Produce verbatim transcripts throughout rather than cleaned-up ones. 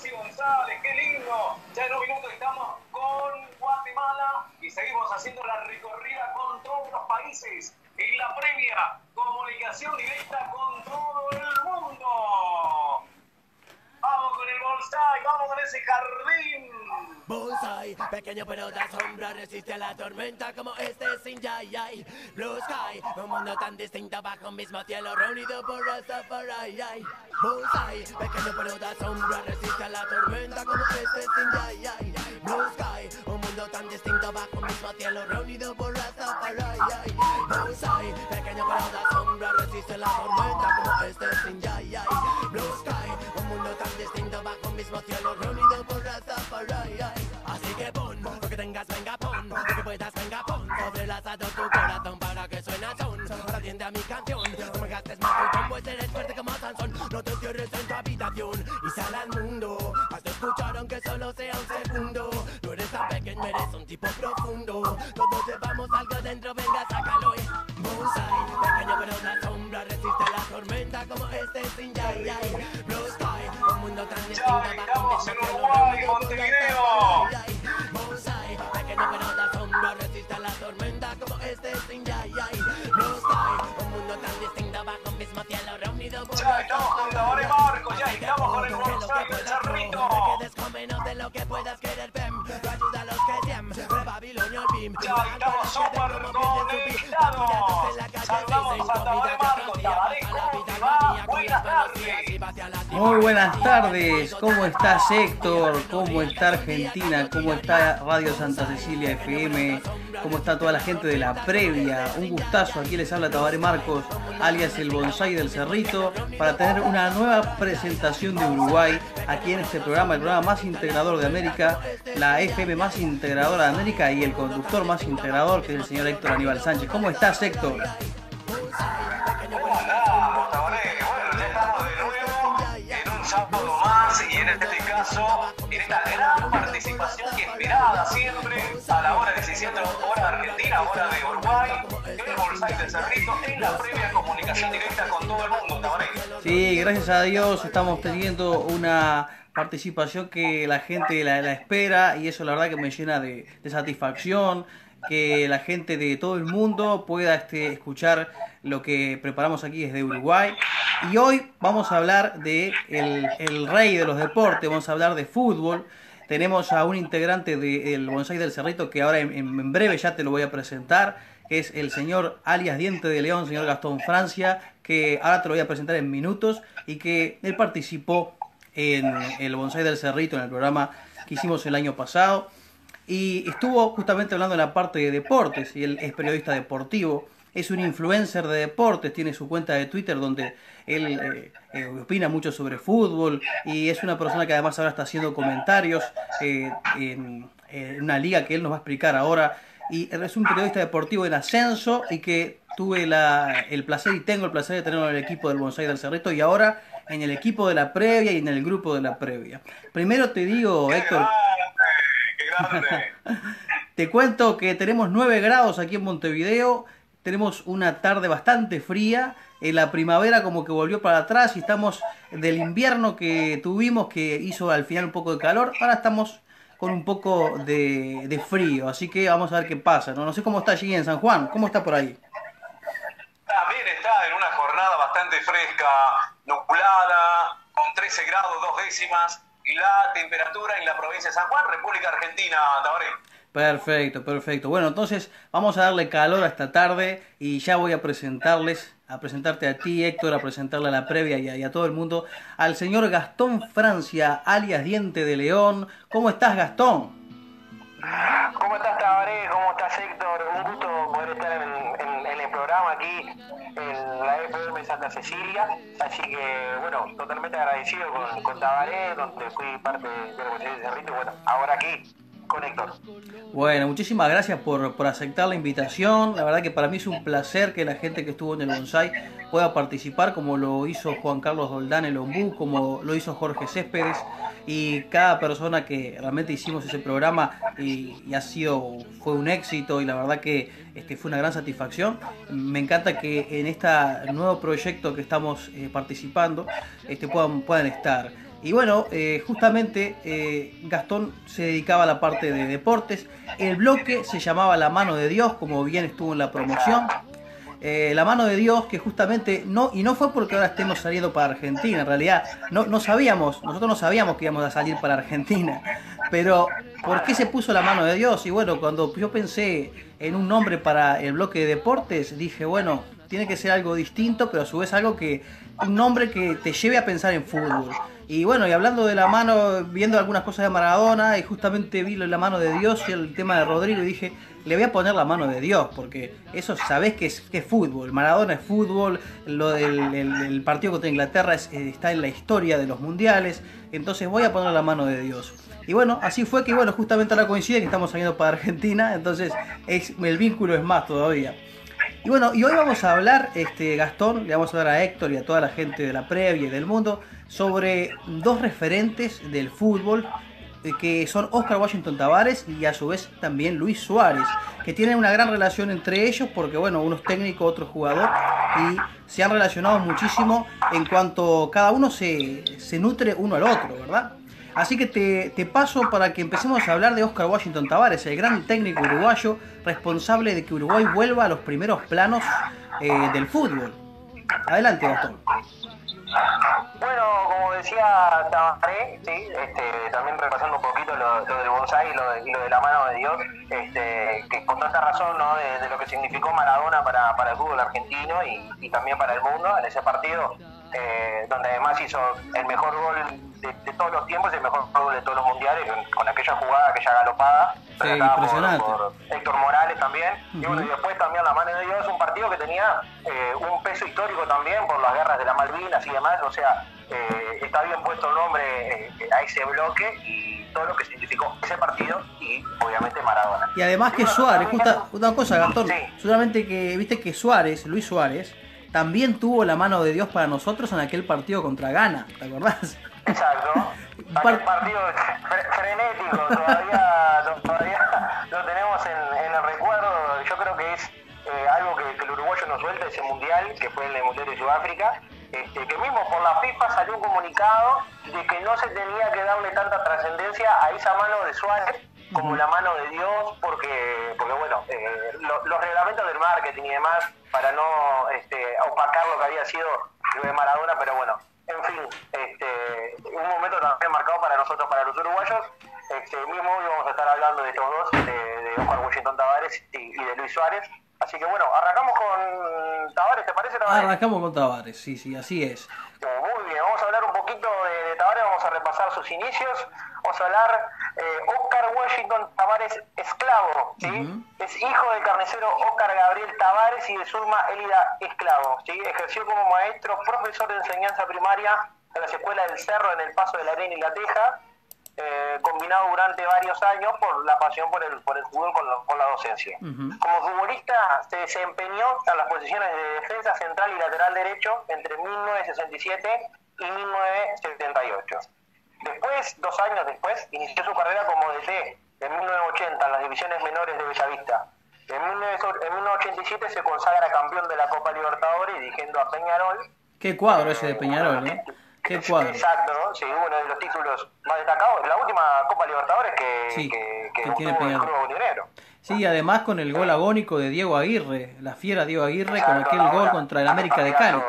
Maxi González, qué lindo. Ya en un minuto estamos con Guatemala y seguimos haciendo la recorrida con todos los países. En la previa, comunicación directa con todo el mundo. Vamos con el bonsai, vamos con ese jardín. Bonsai, pequeño pero da sombra, resiste a la tormenta como este sin yay. Blue sky, un mundo tan distinto bajo un mismo cielo reunido por Rastafari. Bonsai, pequeño pero da sombra, resiste a la tormenta como este sin yay. Blue sky, un mundo tan distinto bajo un mismo cielo reunido por Rastafari. Bonsai, pequeño pero da sombra, resiste a la tormenta como este sin yay. Blue sky, un mundo tan distinto bajo un mismo cielo reunido por Rastafari. Así que pon, lo que tengas venga pon, lo que puedas venga pon, sobre el asado tu corazón para que suene son. Ahora atiende a mi canción, no me gastes más tu pues eres fuerte como Sansón. No te cierres en tu habitación y sal al mundo. Has de escuchar aunque solo sea un segundo. No eres tan pequeño, eres un tipo profundo. Todos llevamos algo dentro, venga sácalo. Bonsai, pequeño pero la sombra resiste la tormenta como este sin yay yay. Blue sky, un mundo tan distinto. Ya estamos en Uruguay, Montevideo. Bonsai, pequeño pero la sombra resiste la tormenta como este sin yay yay. Blue sky, un mundo tan distinto bajo un mismo cielo reunido por ya estamos con Tabaré Marcos, ya estamos con el bonsai del Cerrito. No te quedes con menos de lo que puedas querer, Pem. No ayuda a los que siempre Babilonia el Bim. Ya estamos súper conectados. Saludamos a Tabaré Marcos. Tabaré, ¿cómo te va? Buenas tardes. Muy buenas tardes, ¿cómo estás Héctor? ¿Cómo está Argentina? ¿Cómo está Radio Santa Cecilia F M? ¿Cómo está toda la gente de la previa? Un gustazo, aquí les habla Tabaré Marcos, alias el Bonsai del Cerrito, para tener una nueva presentación de Uruguay aquí en este programa, el programa más integrador de América, la F M más integradora de América y el conductor más integrador, que es el señor Héctor Aníbal Sánchez. ¿Cómo estás, Héctor? ¿Cómo andás, Tabaré? Bueno, ya estamos de nuevo en un sábado más y en este caso, en esta gran participación que esperada siempre a la hora diecisiete, hora de Argentina, hora de Uruguay, el Bonsai del Cerrito en la previa comunicación directa con todo el mundo, Tabaré. Sí, gracias a Dios estamos teniendo una participación que la gente la, la espera y eso la verdad que me llena de, de satisfacción, que la gente de todo el mundo pueda este, escuchar lo que preparamos aquí desde Uruguay. Y hoy vamos a hablar de el, el rey de los deportes, vamos a hablar de fútbol. Tenemos a un integrante del Bonsai del Cerrito que ahora en, en breve ya te lo voy a presentar, que es el señor alias Diente de León, señor Gastón Francia, que ahora te lo voy a presentar en minutos y que él participó en el Bonsai del Cerrito, en el programa que hicimos el año pasado. Y estuvo justamente hablando en la parte de deportes, y él es periodista deportivo, es un influencer de deportes, tiene su cuenta de Twitter donde él eh, eh, opina mucho sobre fútbol y es una persona que además ahora está haciendo comentarios eh, en, en una liga que él nos va a explicar ahora. Y es un periodista deportivo en ascenso y que tuve la, el placer y tengo el placer de tenerlo en el equipo del Bonsai del Cerrito y ahora en el equipo de la previa y en el grupo de la previa. Primero te digo, Héctor... Te cuento que tenemos nueve grados aquí en Montevideo, tenemos una tarde bastante fría, en la primavera como que volvió para atrás y estamos del invierno que tuvimos que hizo al final un poco de calor, ahora estamos con un poco de, de frío, así que vamos a ver qué pasa, ¿no? No sé cómo está allí en San Juan, ¿cómo está por ahí? También está en una jornada bastante fresca, nublada, con trece grados, dos décimas. La temperatura en la provincia de San Juan, República Argentina, Tabaré. Perfecto, perfecto. Bueno, entonces vamos a darle calor a esta tarde y ya voy a presentarles, a presentarte a ti, Héctor, a presentarle a la previa y a, y a todo el mundo, al señor Gastón Francia, alias Diente de León. ¿Cómo estás, Gastón? ¿Cómo estás, Tabaré? ¿Cómo estás, Héctor? Un gusto poder estar en, en, en el programa aquí en la F M Santa Cecilia, así que bueno, totalmente agradecido con, con Tabaré, donde fui parte del Bonsai del Cerrito, y bueno, ahora aquí con Héctor. Bueno, muchísimas gracias por, por aceptar la invitación. La verdad que para mí es un placer que la gente que estuvo en el Bonsai pueda participar, como lo hizo Juan Carlos Doldán, el Ombú, como lo hizo Jorge Céspedes, y cada persona que realmente hicimos ese programa y, y ha sido, fue un éxito y la verdad que este, fue una gran satisfacción. Me encanta que en este nuevo proyecto que estamos eh, participando este, puedan, puedan estar. Y bueno, eh, justamente eh, Gastón se dedicaba a la parte de deportes. El bloque se llamaba La Mano de Dios, como bien estuvo en la promoción. Eh, la Mano de Dios, que justamente no, y no fue porque ahora estemos saliendo para Argentina, en realidad no, no sabíamos, nosotros no sabíamos que íbamos a salir para Argentina, pero ¿por qué se puso La Mano de Dios? Y bueno, cuando yo pensé en un nombre para el bloque de deportes, dije, bueno, tiene que ser algo distinto, pero a su vez algo que, un nombre que te lleve a pensar en fútbol. Y bueno, y hablando de la mano, viendo algunas cosas de Maradona, y justamente vi la mano de Dios y el tema de Rodrigo, y dije, le voy a poner la mano de Dios, porque eso sabés que es, que es fútbol. Maradona es fútbol, lo del el, el partido contra Inglaterra es, está en la historia de los mundiales, entonces voy a poner la mano de Dios. Y bueno, así fue que, bueno, justamente ahora coincide que estamos saliendo para Argentina, entonces es, el vínculo es más todavía. Y bueno, y hoy vamos a hablar, este Gastón, le vamos a hablar a Héctor y a toda la gente de la previa y del mundo, sobre dos referentes del fútbol, eh, que son Oscar Washington Tabárez y a su vez también Luis Suárez, que tienen una gran relación entre ellos, porque bueno, uno es técnico, otro es jugador, y se han relacionado muchísimo en cuanto cada uno se, se nutre uno al otro, ¿verdad? Así que te, te paso para que empecemos a hablar de Oscar Washington Tabárez, el gran técnico uruguayo responsable de que Uruguay vuelva a los primeros planos eh, del fútbol. Adelante, Gastón. Bueno, como decía Tabaré, sí, este, también repasando un poquito lo, lo del bonsai y lo, de, y lo de la mano de Dios, este, que con tanta razón, ¿no?, de, de lo que significó Maradona para, para el fútbol argentino y, y también para el mundo en ese partido, eh, donde además hizo el mejor gol de, de todos los tiempos y el mejor gol de todos los mundiales, con, con aquella jugada, aquella galopada, sí, impresionante. Por, por Héctor Morales también, uh-huh. y bueno, y después también la mano de Dios, un partido que tenía eh, un peso histórico también por las guerras de las Malvinas y demás, o sea, eh, está bien puesto el nombre eh, a ese bloque y todo lo que significó ese partido y obviamente Maradona. Y además que Suárez, justa, una cosa, Gastón, sí. solamente que viste que Suárez, Luis Suárez, también tuvo la mano de Dios para nosotros en aquel partido contra Ghana, ¿te acordás? Exacto, aquel partido fre frenético, todavía, todavía lo tenemos en, en el recuerdo. Yo creo que es eh, algo que, que el uruguayo nos suelta, ese mundial, que fue el mundial de Sudáfrica, este, que mismo por la FIFA salió un comunicado de que no se tenía que darle tanta trascendencia a esa mano de Suárez como la mano de Dios, porque, porque bueno, eh, lo, los reglamentos del marketing y demás, para no este, opacar lo que había sido lo de Maradona, pero bueno, en fin, este, un momento también marcado para nosotros, para los uruguayos. Este, mismo hoy vamos a estar hablando de estos dos, de, de Oscar Washington Tabárez y, y de Luis Suárez. Así que bueno, arrancamos con Tabárez, ¿te parece, Tabárez? Arrancamos con Tabárez, sí, sí, así es. Muy bien, vamos a hablar un poquito de, de Tabárez, vamos a repasar sus inicios, vamos a hablar eh, Oscar Washington Tabárez Esclavo, ¿sí? Uh-huh. Es hijo del carnicero Oscar Gabriel Tabárez y de Zulma Elida Esclavo, ¿sí? Ejerció como maestro, profesor de enseñanza primaria en las escuelas del Cerro, en el Paso de la Arena y La Teja, eh, combinado durante varios años por la pasión por el, por el fútbol con, lo, con la docencia. Uh-huh. Como futbolista se desempeñó en las posiciones de defensa central y lateral derecho entre mil novecientos sesenta y siete y mil novecientos setenta y ocho. Después, dos años después, inició su carrera como D T en mil novecientos ochenta en las divisiones menores de Bellavista. En mil novecientos ochenta y siete se consagra campeón de la Copa Libertadores dirigiendo a Peñarol. Qué cuadro ese de Peñarol, ¿no? Qué cuadro. Exacto, ¿no? Sí, uno de los títulos más destacados, la última Copa Libertadores que, sí, que, que, que tiene obtuvo el Peñarol. Club Bolinero. Sí, además con el gol agónico de Diego Aguirre, la fiera Diego Aguirre, Exacto, con aquel ahora, gol contra el América de Cali.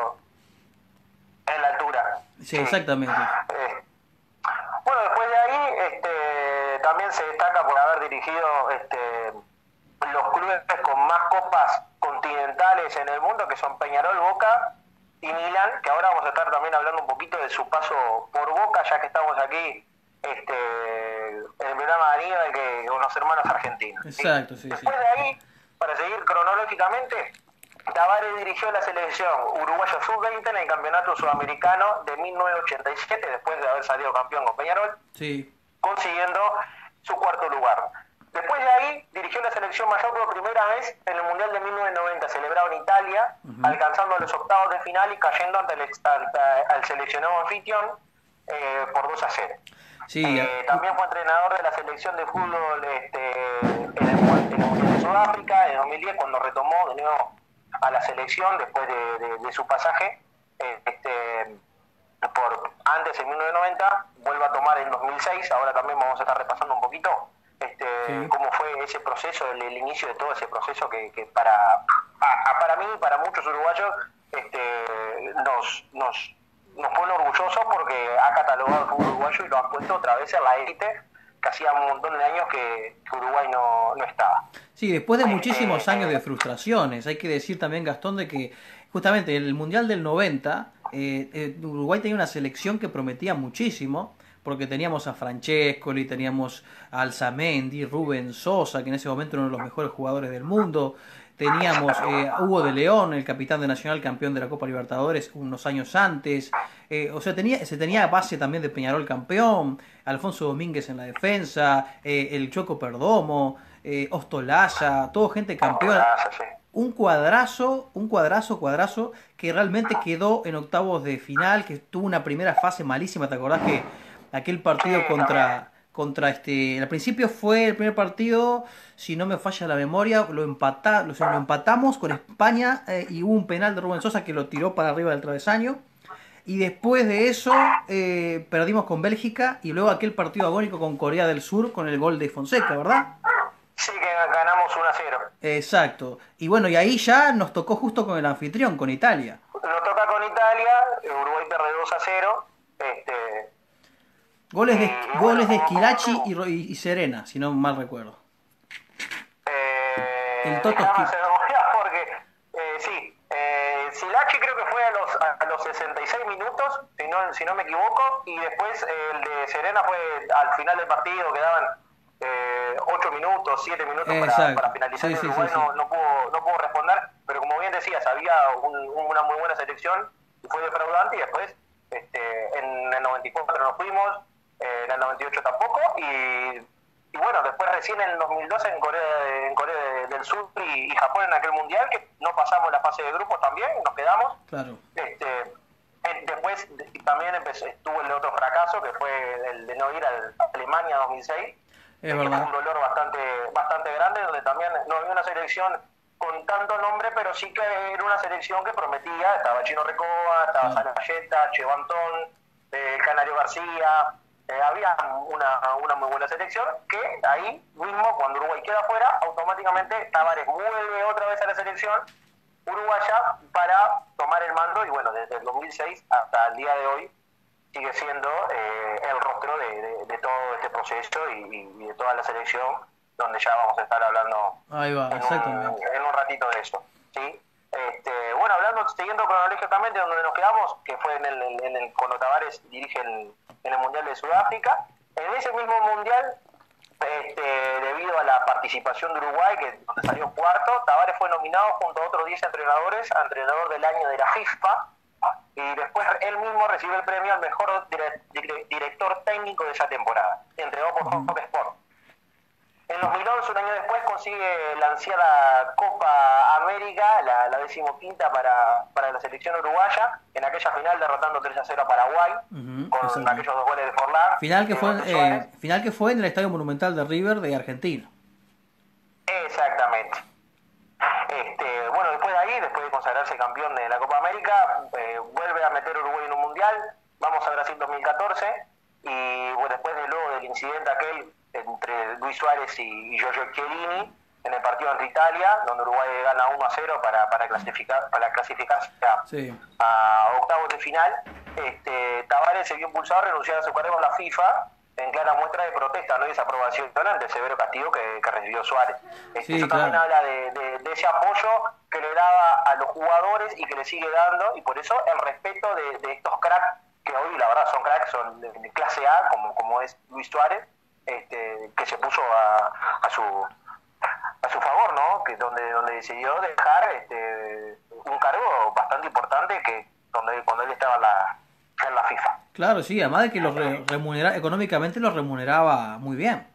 En la altura. Sí, sí. exactamente. Eh, bueno, después de ahí este, también se destaca por haber dirigido este, los clubes con más copas continentales en el mundo, que son Peñarol, Boca y Milán, que ahora vamos a estar también hablando un poquito de su paso por Boca, ya que estamos aquí este, en el programa de Aníbal, que con los hermanos argentinos. Exacto, sí, sí. Después de ahí, para seguir cronológicamente, Tabárez dirigió la selección uruguaya sub veinte en el campeonato sudamericano de mil novecientos ochenta y siete, después de haber salido campeón con Peñarol, sí, consiguiendo su cuarto lugar. Después de ahí, dirigió la selección mayor por primera vez en el Mundial de mil novecientos noventa, celebrado en Italia, uh-huh. alcanzando los octavos de final y cayendo ante el, ante, al seleccionado anfitrión eh, por dos a cero. Sí, eh, también fue entrenador de la selección de fútbol este, en, el, en el Mundial de Sudáfrica en dos mil diez, cuando retomó de nuevo a la selección después de, de, de su pasaje eh, este, por antes en mil novecientos noventa, vuelve a tomar en dos mil seis, ahora también vamos a estar repasando un poquito este, sí. cómo fue ese proceso, el, el inicio de todo ese proceso que, que para, a, para mí, para muchos uruguayos, este, nos, nos, nos pone orgullosos porque ha catalogado el fútbol uruguayo y lo ha puesto otra vez en la élite, que hacía un montón de años que, que Uruguay no, no estaba. Sí, después de muchísimos años de frustraciones, hay que decir también, Gastón, de que justamente el Mundial del noventa, eh, eh, Uruguay tenía una selección que prometía muchísimo, porque teníamos a Francescoli, teníamos a Alzamendi, Rubén Sosa, que en ese momento era uno de los mejores jugadores del mundo, teníamos eh, a Hugo de León, el capitán de Nacional, campeón de la Copa Libertadores unos años antes, eh, o sea, tenía, se tenía base también de Peñarol campeón, Alfonso Domínguez en la defensa, eh, el Choco Perdomo, eh, Ostolaya, todo gente campeona. Un cuadrazo, un cuadrazo, cuadrazo, que realmente quedó en octavos de final, que tuvo una primera fase malísima. ¿Te acordás que aquel partido contra, contra este, al principio fue el primer partido, si no me falla la memoria, lo, empata, lo, lo empatamos con España eh, y hubo un penal de Rubén Sosa que lo tiró para arriba del travesaño? Y después de eso eh, perdimos con Bélgica y luego aquel partido agónico con Corea del Sur con el gol de Fonseca, ¿verdad? Sí, que ganamos uno a cero. Exacto. Y bueno, y ahí ya nos tocó justo con el anfitrión, con Italia. Nos toca con Italia, Uruguay pierde dos a cero. Este, goles de, y, goles bueno, de Esquilachi y, y, y Serena, si no mal recuerdo. Eh, el Toto porque eh, sí, eh, Esquilachi creo que fue a los, a los sesenta y seis minutos, si no, si no me equivoco, y después eh, el de Serena fue al final del partido, quedaban Eh, ocho minutos, siete minutos para, para finalizar. Sí, sí, Uruguay sí, sí. No, no, pudo, no pudo responder, pero como bien decías, había un, una muy buena selección y fue defraudante, y después este, en el noventa y cuatro nos fuimos, eh, en el noventa y ocho tampoco, y, y bueno, después recién en el dos mil doce en Corea, de, en Corea del Sur y, y Japón en aquel mundial, que no pasamos la fase de grupos también, nos quedamos. Claro. Este, después también empezó, estuvo el otro fracaso, que fue el de no ir a Alemania dos mil seis. Es verdad. Un dolor bastante bastante grande, donde también no había una selección con tanto nombre, pero sí que era una selección que prometía. Estaba Chino Recoba, estaba sí. Sanayeta, Chevantón, eh, Canario García. Eh, había una, una muy buena selección que ahí mismo, cuando Uruguay queda fuera, automáticamente Tavares vuelve otra vez a la selección uruguaya para tomar el mando, y bueno, desde el dos mil seis hasta el día de hoy sigue siendo eh, el rostro de, de, de todo este proceso y, y de toda la selección, donde ya vamos a estar hablando Ahí va, en, un, en un ratito de eso. ¿Sí? Este, bueno, hablando, siguiendo cronológicamente donde nos quedamos, que fue en el, en el cuando Tavares dirige el, en el Mundial de Sudáfrica, en ese mismo Mundial, este, debido a la participación de Uruguay, que donde salió cuarto, Tavares fue nominado junto a otros diez entrenadores a entrenador del año de la FIFA, y después él mismo recibió el premio al mejor dire, dire, director técnico de esa temporada, entregado por Fox Sport. En dos mil once, un año después, consigue la ansiada Copa América, la, la decimoquinta para, para la selección uruguaya, en aquella final derrotando tres a cero a Paraguay, uh-huh, con exacto. aquellos dos goles de Forlán. Final que, fue, eh, final que fue en el Estadio Monumental de River de Argentina. Exactamente. Este, bueno, después de ahí, después de consagrarse campeón de la Copa América, eh, vuelve a meter Uruguay en un mundial, vamos a Brasil dos mil catorce, y bueno, después de luego del incidente aquel entre Luis Suárez y, y Giorgio Chiellini en el partido ante Italia, donde Uruguay gana uno a cero para, para clasificar para clasificarse a, sí. a octavos de final, este, Tavares se vio impulsado a renunciar a su cargo en la FIFA, en clara muestra de protesta, no y desaprobación ante el severo castigo que, que recibió Suárez. Este, sí, eso claro. también habla de, de, de ese apoyo que le daba a los jugadores y que le sigue dando, y por eso el respeto de, de estos cracks, que hoy la verdad son cracks, son de, de clase A, como, como es Luis Suárez, este, que se puso a, a su a su favor, ¿no? Que donde donde decidió dejar este, un cargo bastante importante, que donde cuando él estaba en la, en la FIFA. Claro, sí, además de que los re, remunera, económicamente los remuneraba muy bien.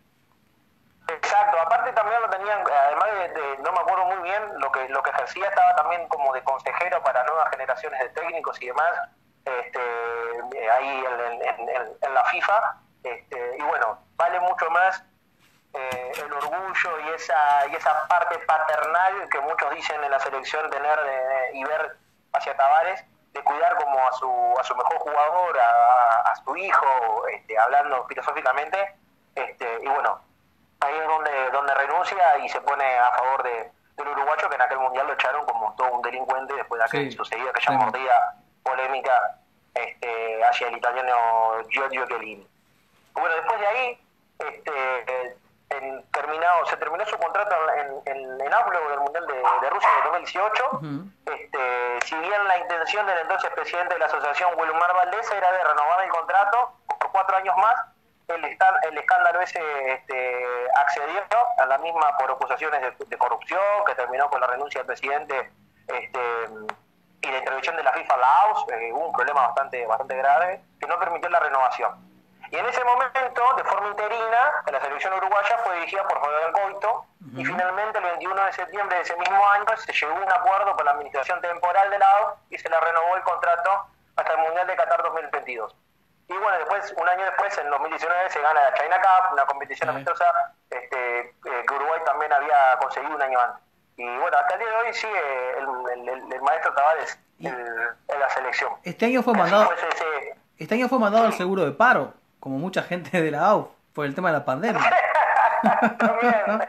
Exacto, aparte también lo tenían, además de, de, no me acuerdo muy bien, lo que lo que ejercía, estaba también como de consejero para nuevas generaciones de técnicos y demás, este, ahí en, en, en, en la FIFA, este, y bueno, vale mucho más eh, el orgullo y esa y esa parte paternal que muchos dicen en la selección tener de, y ver hacia Tavares, de cuidar como a su, a su mejor jugador, a, a su hijo, este, hablando filosóficamente, este, y bueno, ahí es donde, donde renuncia y se pone a favor de, del uruguayo, que en aquel mundial lo echaron como todo un delincuente después de aquel Sí, sucedido, aquella sí. mordida polémica este, hacia el italiano Giorgio Chiellini. Bueno, después de ahí, este, en, terminado, se terminó su contrato en, en, en Augsburg del Mundial de, de Rusia de dos mil dieciocho. Ujú. este, si bien la intención del entonces presidente de la asociación, Wilmar Valdés, era de renovar el contrato por cuatro años más, el, el escándalo ese este, accedió a la misma por acusaciones de, de corrupción, que terminó con la renuncia del presidente este, y la intervención de la FIFA en la A U S. Eh, hubo un problema bastante, bastante grave que no permitió la renovación. Y en ese momento, de forma interina, la selección uruguaya fue dirigida por Fabián Coito, uh-huh. y finalmente el veintiuno de septiembre de ese mismo año se llegó a un acuerdo con la administración temporal de la A U S y se le renovó el contrato hasta el Mundial de Qatar dos mil veintidós. Y bueno, después, un año después, en dos mil diecinueve, se gana la China Cup, una competición Sí. amistosa este, eh, que Uruguay también había conseguido un año antes. Y bueno, hasta el día de hoy sigue el, el, el maestro Tavares Y- el- en la selección. Este año fue Así mandado, fue ese- ese- este año fue mandado al seguro de paro, como mucha gente de la A U F, por el tema de la pandemia. También.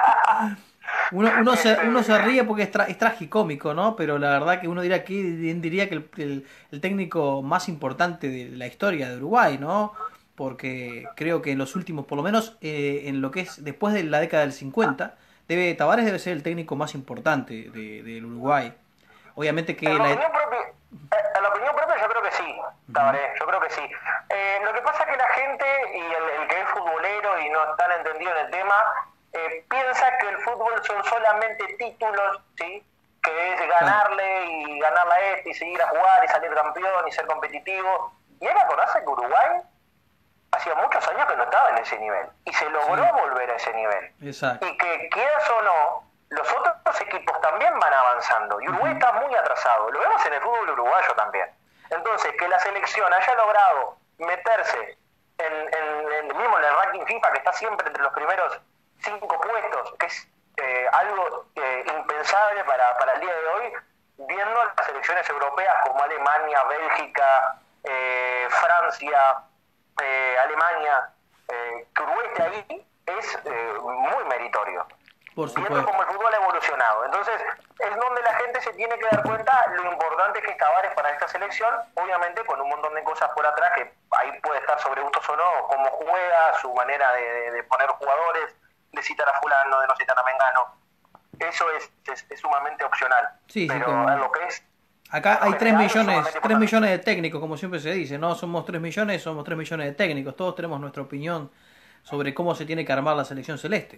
Uno, uno, se, uno se ríe porque es, tra- es tragicómico, ¿no? Pero la verdad que uno diría que, diría que el, el- el técnico más importante de la historia de Uruguay, ¿no? Porque creo que en los últimos, por lo menos eh, en lo que es después de la década del cincuenta, debe, Tavares debe ser el técnico más importante de, del Uruguay. Obviamente que En la, la... opinión propia, eh, en la opinión propia yo creo que sí, Tabaré, yo creo que sí. Eh, lo que pasa es que la gente y el, el que es futbolero y no está entendido en el tema, eh, piensa que el fútbol son solamente títulos, ¿sí? Que es ganarle y ganarle a este y seguir a jugar y salir campeón y ser competitivo. Y hay que acordarse que Uruguay hacía muchos años que no estaba en ese nivel y se logró Sí. volver a ese nivel. Exacto. Y que quieras o no, los otros equipos también van avanzando y Uruguay está muy atrasado. Lo vemos en el fútbol uruguayo también. Entonces, que la selección haya logrado meterse en, en, en mismo en el ranking FIFA, que está siempre entre los primeros cinco puestos, que es eh, algo eh, impensable para, para el día de hoy, viendo a las selecciones europeas como Alemania, Bélgica, eh, Francia, eh, Alemania, eh, que Uruguay esté ahí es eh, muy meritorio. Por Viendo supuesto. cómo el fútbol ha evolucionado. Entonces, es donde la gente se tiene que dar cuenta lo importante que es Tavares para esta selección, obviamente con un montón de cosas por atrás, que ahí puede estar sobre gustos o no, cómo juega, su manera de, de, de poner jugadores, de citar a fulano, de no citar a Mengano. Eso es, es, es sumamente opcional. Sí, sí, pero como- en lo que es... Acá en hay lo tres general, es millones, sumamente tres importante. millones de técnicos, como siempre se dice, ¿no? Somos tres millones, somos tres millones de técnicos. Todos tenemos nuestra opinión sobre cómo se tiene que armar la selección celeste.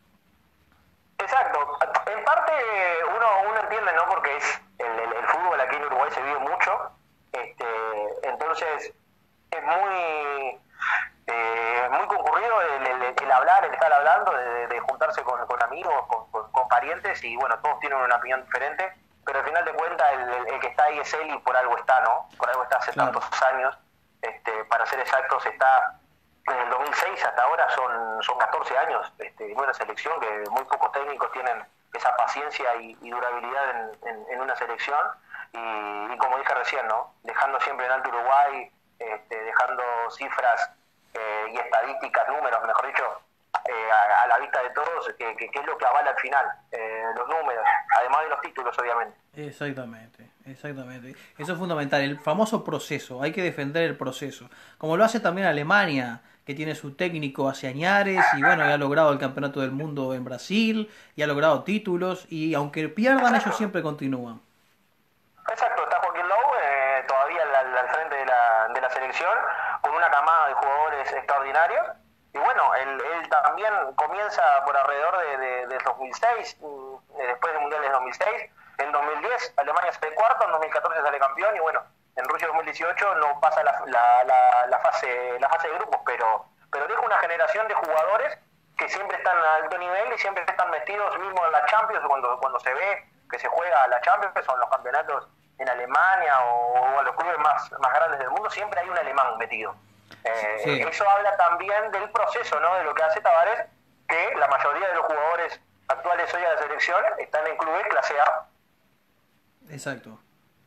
Exacto. En parte uno, uno entiende, ¿no? Porque es el, el, el fútbol aquí en Uruguay se vive mucho. Este, entonces es muy eh, muy concurrido el, el, el hablar, el estar hablando, de, de juntarse con, con amigos, con, con, con parientes y bueno, todos tienen una opinión diferente. Pero al final de cuentas el, el, el que está ahí es él y por algo está, ¿no? Por algo está hace Claro. tantos años. Este, para ser exactos, está desde el dos mil seis hasta ahora son, son catorce años este, en una selección, que muy pocos técnicos tienen esa paciencia y, y durabilidad en, en, en una selección. Y, y como dije recién, ¿no? Dejando siempre en alto Uruguay, este, dejando cifras eh, y estadísticas, números, mejor dicho, eh, a, a la vista de todos, que, que, que es lo que avala al final, eh, los números, además de los títulos, obviamente. Exactamente, exactamente. Eso es fundamental, el famoso proceso, hay que defender el proceso. Como lo hace también Alemania, que tiene su técnico hace añares y bueno, y ha logrado el campeonato del mundo en Brasil, y ha logrado títulos, y aunque pierdan, ellos siempre continúan. Exacto, está Joaquín Lowe eh, todavía al, al- al frente de la, de la selección, con una camada de jugadores extraordinarios. Y bueno, él, él también comienza por alrededor de, de, del dos mil seis, mm, eh, después del Mundial de dos mil seis. En dos mil diez Alemania sale cuarto, en dos mil catorce sale campeón y bueno, en Rusia dos mil dieciocho no pasa la, la, la, la, fase, la fase de grupos, pero, pero deja una generación de jugadores que siempre están a alto nivel y siempre están metidos mismo en la Champions, cuando, cuando se ve que se juega la Champions, que son los campeonatos en Alemania o, o a los clubes más, más grandes del mundo, siempre hay un alemán metido. Eh, Sí. Eso habla también del proceso, ¿no? De lo que hace Tavares, que la mayoría de los jugadores actuales hoy de la selección están en clubes clase A. Exacto.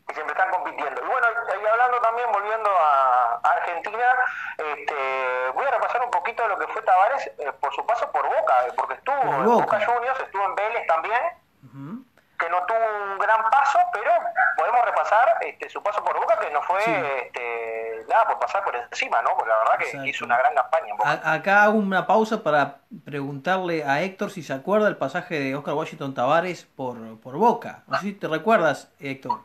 y siempre están compitiendo. Y bueno, y hablando también, volviendo a, a Argentina, este, voy a repasar un poquito de lo que fue Tavares eh, por su paso por Boca, eh, porque estuvo por en Boca. Boca Juniors, estuvo en Vélez también, Uh-huh. que no tuvo un gran paso, pero podemos repasar este, su paso por Boca, que no fue Sí. este, nada por pasar por encima, ¿no? Porque la verdad que Exacto. hizo una gran campaña en Boca. A- acá hago una pausa para preguntarle a Héctor si se acuerda el pasaje de Oscar Washington Tavares por, por Boca. No sé si te recuerdas, Héctor.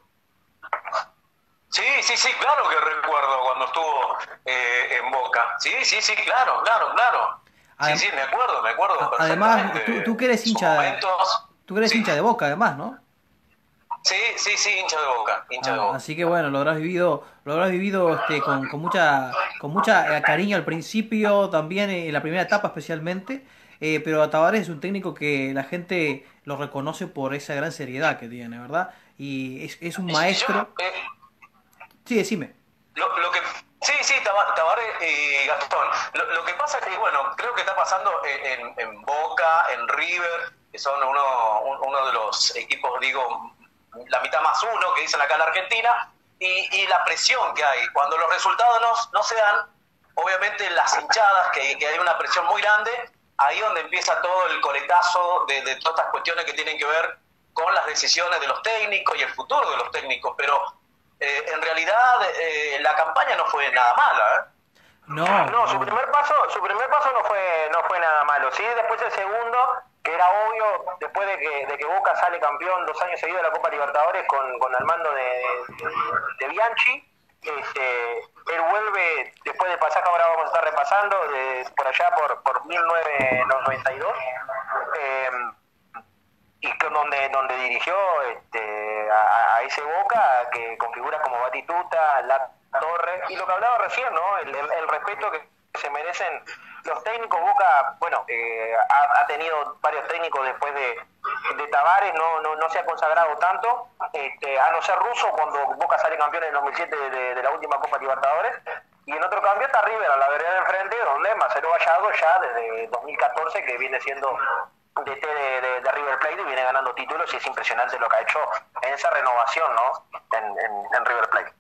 Sí, sí, sí, claro que recuerdo cuando estuvo eh, en Boca. Sí, sí, sí, claro, claro, claro. Sí, Adem- sí, me acuerdo, me acuerdo A- Además, perfectamente. tú, tú que eres Sus hincha de, momentos. tú que eres Sí. hincha de Boca, además, ¿no? Sí, sí, sí, hincha de Boca, hincha de Ah, Boca. así que bueno, lo habrás vivido, lo habrás vivido este, con, con mucha, con mucha eh, cariño al principio, también en la primera etapa especialmente, eh, pero a Tavares es un técnico que la gente lo reconoce por esa gran seriedad que tiene, ¿verdad? Y es, es un Y maestro. yo, eh, Sí, decime. Lo, lo que sí, sí, Tava- Tabaré y Gastón. Lo, lo que pasa es que, bueno, creo que está pasando en, en, en Boca, en River, que son uno, un- uno de los equipos, digo, la mitad más uno que dicen acá en la Argentina, y, y la presión que hay. Cuando los resultados no, no se dan, obviamente las hinchadas, que, que hay una presión muy grande, ahí donde empieza todo el coletazo de, de todas estas cuestiones que tienen que ver con las decisiones de los técnicos y el futuro de los técnicos, pero eh, en realidad eh, la campaña no fue nada mala, ¿eh? No, No, su no. primer paso, su primer paso no fue, no fue nada malo. Sí, después el segundo, que era obvio, después de que, de que Boca sale campeón dos años seguidos de la Copa Libertadores con, con el mando de, de, de Bianchi, este, él vuelve después del pasaje, ahora vamos a estar repasando, de, por allá por, por mil novecientos noventa y dos, eh, y con donde, donde dirigió este, a, a ese Boca que con figuras como Batistuta, La Torre, y lo que hablaba recién, ¿no? El, el, el respeto que se merecen los técnicos. Boca, bueno, eh, ha, ha tenido varios técnicos después de, de Tavares, no, no, no se ha consagrado tanto, este, a no ser Russo cuando Boca sale campeón en el dos mil siete de, de, de la última Copa Libertadores, y en otro cambio está River a la vereda del frente, donde Marcelo Gallardo ya desde dos mil catorce, que viene siendo D T de, de, de River Plate, y viene ganando títulos, y es impresionante lo que ha hecho en esa renovación, ¿no? En, en, en River Plate.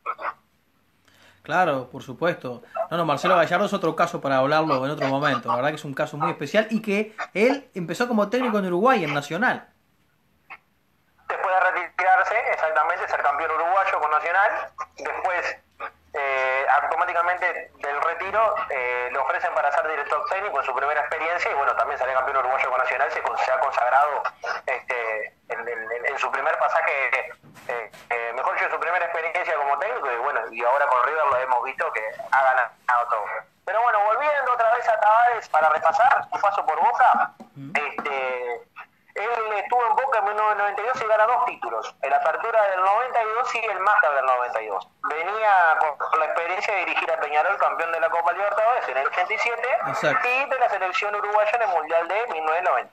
Claro, por supuesto. No, no, Marcelo Gallardo es otro caso para hablarlo en otro momento. La verdad que es un caso muy especial y que él empezó como técnico en Uruguay, en Nacional. Después de retirarse, exactamente, ser campeón uruguayo con Nacional, después eh, automáticamente del retiro eh, le ofrecen para ser director técnico en su primera experiencia, y bueno, también sale campeón uruguayo con Nacional, se, se ha consagrado este, en, en, en su primer pasaje, eh, eh, mejor dicho, en su primera experiencia como técnico, y bueno, y ahora con River lo hemos visto que ha ganado todo. Pero bueno, volviendo otra vez a Tavares para repasar su paso por Boca, este, él estuvo en Boca en mil novecientos noventa y dos y gana dos títulos, el Apertura del noventa y dos y el Master del noventa y dos. Venía con, con la experiencia de dirigir a Peñarol, campeón de la Copa Libertadores en el ochenta y siete, Exacto. y de la selección uruguaya en el Mundial de mil novecientos noventa.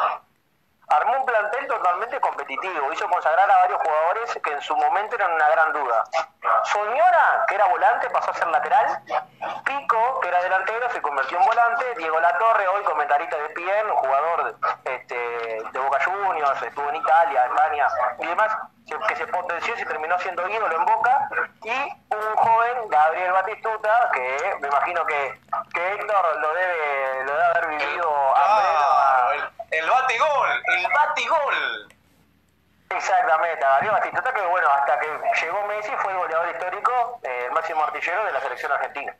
Armó un plantel totalmente competitivo, hizo consagrar a varios jugadores que en su momento eran una gran duda. Soñora, que era volante, pasó a ser lateral. Pico, que era delantero, se convirtió en volante. Diego Latorre, hoy comentarista de P N, un jugador este, de Boca Juniors, estuvo en Italia, España y demás, que se potenció y se terminó siendo ídolo en Boca. Y un joven, Gabriel Batistuta, que me imagino que, que Héctor lo debe, lo debe haber vivido a pleno. Ah, el, el batigol, el batigol. Exactamente, Gabriel Batistuta, que bueno, hasta que llegó Messi fue el goleador histórico, eh, el máximo artillero de la selección argentina.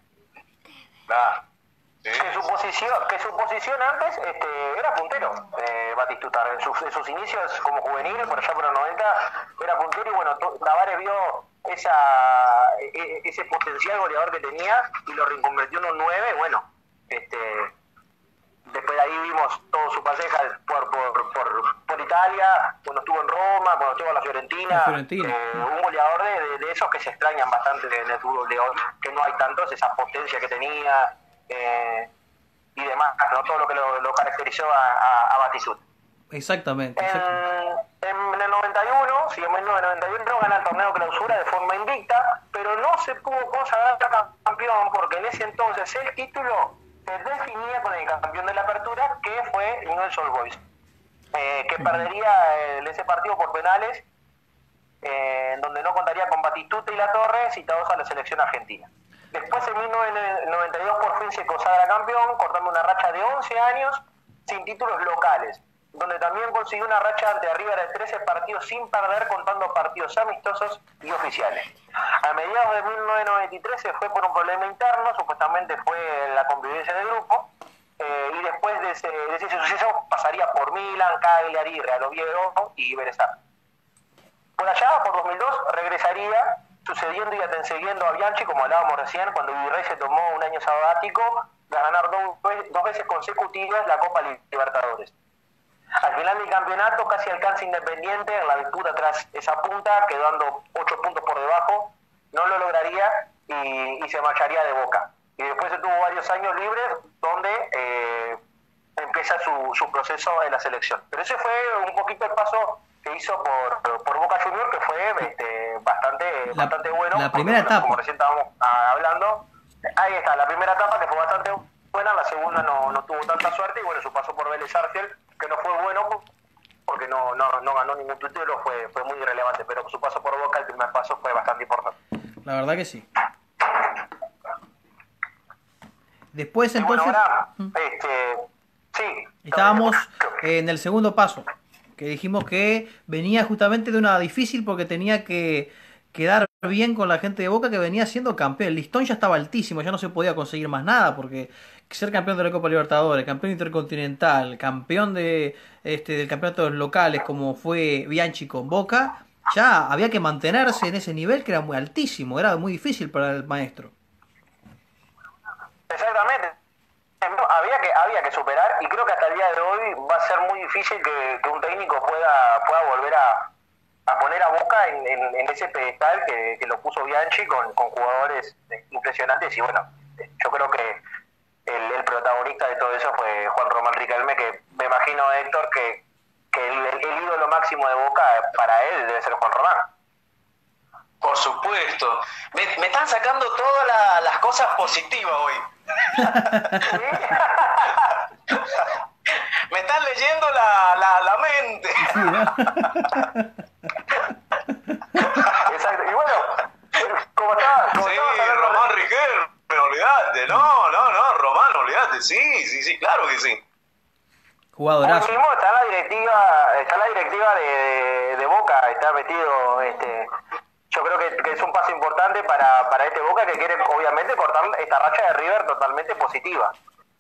Ah, sí. Que su posición, que su posición antes este, era puntero, eh, Batistuta, en sus, en sus inicios como juvenil, por allá por los noventa, era puntero, y bueno, Tavares vio esa, e, ese potencial goleador que tenía y lo reconvirtió en un nueve, bueno, este... Después de ahí vimos todo su pasaje por, por, por, por Italia, cuando estuvo en Roma, cuando estuvo en la Fiorentina. La Fiorentina. Eh, un goleador de, de, de esos que se extrañan bastante en el fútbol de hoy, que no hay tantos, esa potencia que tenía eh, y demás, ¿no? Todo lo que lo, lo caracterizó a, a, a Batistuta. Exactamente. En, exactamente. en el noventa y uno, sí, en mil novecientos noventa y uno gana el torneo clausura de forma invicta, pero no se pudo consagrar campeón porque en ese entonces el título se definía con el campeón de la Apertura, que fue Newell's Old Boys, eh, que perdería el, ese partido por penales eh, en donde no contaría con Batistuta y La Torre, citados a la selección argentina. Después, en mil novecientos noventa y dos, por fin se consagra campeón, cortando una racha de once años sin títulos locales, donde también consiguió una racha ante River de trece partidos sin perder, contando partidos amistosos y oficiales. A mediados de mil novecientos noventa y tres se fue por un problema interno, supuestamente fue la convivencia del grupo, eh, y después de ese, de ese suceso pasaría por Milan, Cagliari, Real Oviedo y Vélez Sarsfield. Por allá, por dos mil dos, regresaría sucediendo y atendiendo a Bianchi, como hablábamos recién, cuando Virrey se tomó un año sabático de ganar dos, dos veces consecutivas la Copa Libertadores. Al final del campeonato casi alcanza Independiente en la disputa tras esa punta, quedando ocho puntos por debajo, no lo lograría y, y se marcharía de Boca. Y después se tuvo varios años libres donde eh, empieza su, su proceso en la selección. Pero ese fue un poquito el paso que hizo por, por Boca Juniors, que fue este, bastante, la, bastante bueno. La primera porque, etapa. Como recién estábamos ah, hablando, ahí está, la primera etapa que fue bastante buena, la segunda no, no tuvo tanta suerte, y bueno, su paso por Vélez Sarsfield, que no fue bueno porque no, no, no ganó ningún título, fue, fue muy irrelevante, pero su paso por Boca, el primer paso, fue bastante importante. La verdad que sí. Después Y entonces... bueno, ahora, este, sí. Estábamos en el segundo paso, que dijimos que venía justamente de una difícil porque tenía que quedar bien con la gente de Boca, que venía siendo campeón. El listón ya estaba altísimo, ya no se podía conseguir más nada, porque ser campeón de la Copa Libertadores, campeón intercontinental, campeón de este del campeonato de los locales, como fue Bianchi con Boca, ya había que mantenerse en ese nivel que era muy altísimo, era muy difícil para el maestro. Exactamente. Había que, había que superar, y creo que hasta el día de hoy va a ser muy difícil que, que un técnico pueda, pueda volver a, a poner a Boca en, en, en ese pedestal que, que lo puso Bianchi con, con jugadores impresionantes. Y bueno, yo creo que el, el protagonista de todo eso fue Juan Román Riquelme, que me imagino, Héctor, que, que el, el ídolo máximo de Boca para él debe ser Juan Román. Por supuesto. Me, me están sacando todas la, las cosas positivas hoy. Me están leyendo la, la, la mente. Sí, ¿no? Exacto. Y bueno, como estaba... Como sí, estaba Román Riquelme, olvidate. No, no, no, Román, olvidate. Sí, sí, sí, claro que sí. Jugadorazo. Último, está la directiva, está la directiva de, de, de Boca, está metido, este, yo creo que, que es un paso importante para, para este Boca, que quiere obviamente cortar esta racha de River totalmente positiva.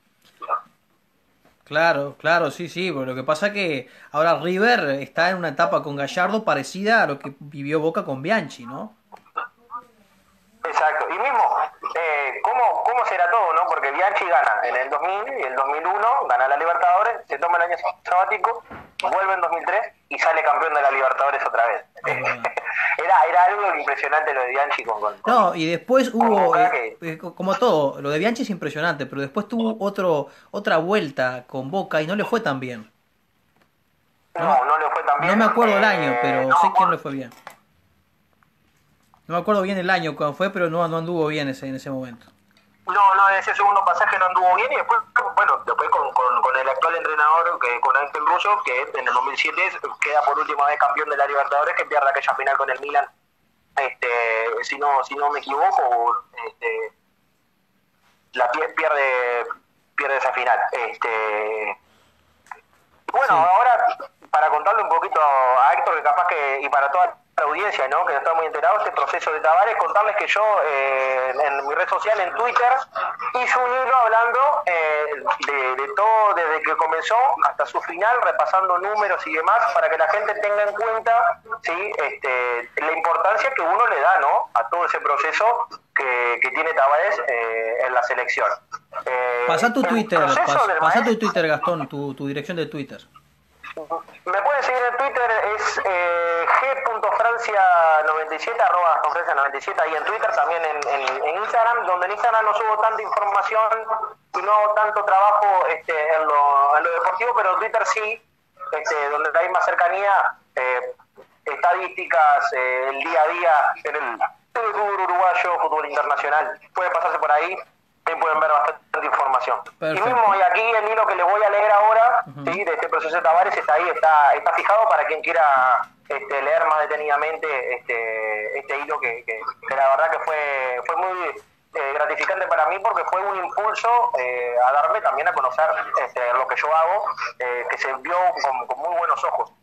Claro, claro, sí, sí, pero lo que pasa es que ahora River está en una etapa con Gallardo parecida a lo que vivió Boca con Bianchi, ¿no? Exacto, y mismo, eh, ¿cómo, ¿cómo será todo, no? Porque Bianchi gana en el dos mil y el dos mil uno gana la Libertadores, se toma el año sabático, vuelve en dos mil tres y sale campeón de la Libertadores otra vez. era, era algo impresionante lo de Bianchi con... con No, y después hubo, eh, eh, como todo, lo de Bianchi es impresionante, pero después tuvo otro otra vuelta con Boca y no le fue tan bien. No, no, no le fue tan bien. No me acuerdo el año, eh, pero no, sé que no le fue bien. No me acuerdo bien el año cuando fue, pero no, no anduvo bien ese, en ese momento. No, no, ese segundo pasaje no anduvo bien, y después, bueno, después con, con, con el actual entrenador, que con Ángel Russo, que en el dos mil siete queda por última vez campeón de la Libertadores, que pierde aquella final con el Milan, este, si no, si no me equivoco, este, la pierde, pierde esa final. Este, bueno, sí. Ahora, para contarle un poquito a Héctor, que capaz que, y para toda la audiencia, ¿no?, que no está muy enterado de este proceso de Tavares, contarles que yo eh, en mi red social, en Twitter, hice un hilo hablando eh, de, de todo desde que comenzó hasta su final, repasando números y demás, para que la gente tenga en cuenta, ¿sí?, este, la importancia que uno le da, ¿no?, a todo ese proceso que, que tiene Tavares eh, en la selección. Eh, Pasá tu Twitter, pas, pasá tu Twitter, Gastón, tu, tu dirección de Twitter. Me pueden seguir en Twitter, es eh, g francia noventa y siete, arroba francia noventa y siete, ahí en Twitter, también en, en, en Instagram, donde en Instagram no subo tanta información y no hago tanto trabajo este, en, lo, en lo deportivo, pero en Twitter sí, este, donde hay más cercanía, eh, estadísticas, eh, el día a día en el, en el fútbol uruguayo, fútbol internacional. Pueden pasarse por ahí, ahí pueden ver bastante información. Perfecto. Y mismo, y aquí el hilo que les voy a leer ahora, uh-huh, ¿sí?, de este proceso de Tavares, está ahí, está, está fijado para quien quiera este, leer más detenidamente este, este hilo que, que, que la verdad que fue, fue muy eh, gratificante para mí porque fue un impulso eh, a darme también a conocer este, lo que yo hago, eh, que se vio con, con muy buenos ojos.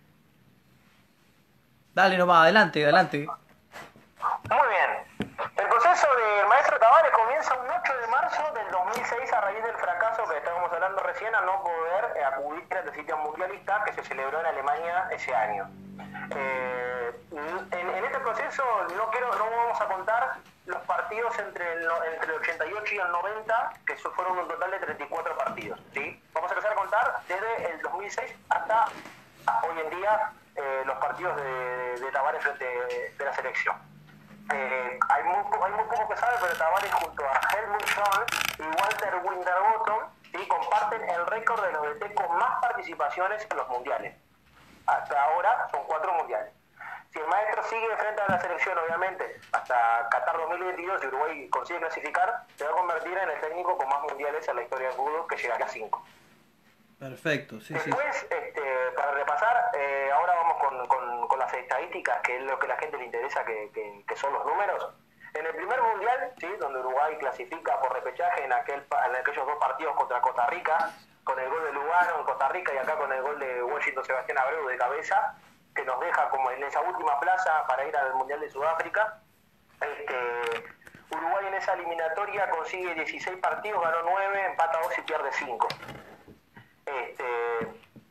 Dale nomás, adelante, adelante. Muy bien. El proceso del maestro Tavares comienza un ocho de marzo del dos mil seis a raíz del fracaso que estábamos hablando recién a no poder eh, acudir al sitio mundialista que se celebró en Alemania ese año. Eh, en, en este proceso no quiero no vamos a contar los partidos entre el, entre el ochenta y ocho y el noventa, que eso fueron un total de treinta y cuatro partidos, ¿sí? Vamos a empezar a contar desde el dos mil seis hasta hoy en día eh, los partidos de, de Tavares frente de la selección. Eh, hay, muy, hay muy poco que sabe, pero Tavares junto a Helmut Schön y Walter Winterbottom, ¿sí?, comparten el récord de los D T con más participaciones en los mundiales. Hasta ahora son cuatro mundiales. Si el maestro sigue frente a la selección, obviamente, hasta Qatar dos mil veintidós, si Uruguay consigue clasificar, se va a convertir en el técnico con más mundiales en la historia del fútbol, que llegaría a cinco. Perfecto, sí, Después, sí. este, para repasar, eh, ahora vamos con, con, con las estadísticas, que es lo que a la gente le interesa, que, que, que son los números. En el primer mundial, ¿sí?, donde Uruguay clasifica por repechaje en, aquel, en aquellos dos partidos contra Costa Rica, con el gol de Lugano en Costa Rica y acá con el gol de Washington Sebastián Abreu de cabeza, que nos deja como en esa última plaza para ir al Mundial de Sudáfrica. Este, Uruguay en esa eliminatoria consigue dieciséis partidos, ganó nueve, empata dos y pierde cinco. Este,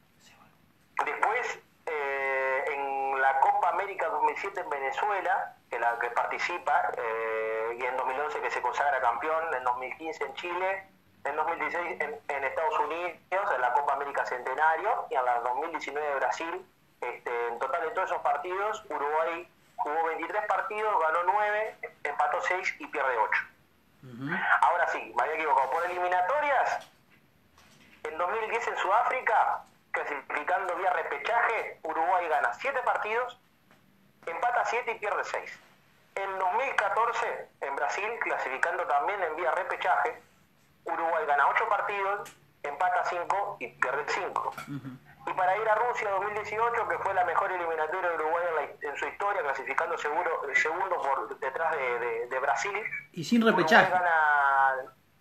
después, eh, en la Copa América dos mil siete en Venezuela, que la que participa, eh, y en dos mil once que se consagra campeón, en dos mil quince en Chile, en dos mil dieciséis en, en Estados Unidos, en la Copa América Centenario, y en la dos mil diecinueve de Brasil. Este, en total de todos esos partidos, Uruguay jugó veintitrés partidos, ganó nueve, empató seis y pierde ocho. Uh-huh. Ahora sí, me había equivocado. Por eliminatorias, en dos mil diez en Sudáfrica, clasificando vía repechaje, Uruguay gana siete partidos, empata siete y pierde seis. En dos mil catorce, en Brasil, clasificando también en vía repechaje, Uruguay gana ocho partidos, empata cinco y pierde cinco. Uh-huh. Y para ir a Rusia dos mil dieciocho, que fue la mejor eliminatoria de Uruguay en, la, en su historia, clasificando seguro, segundo por detrás de, de, de Brasil. Y sin repechaje. Gana...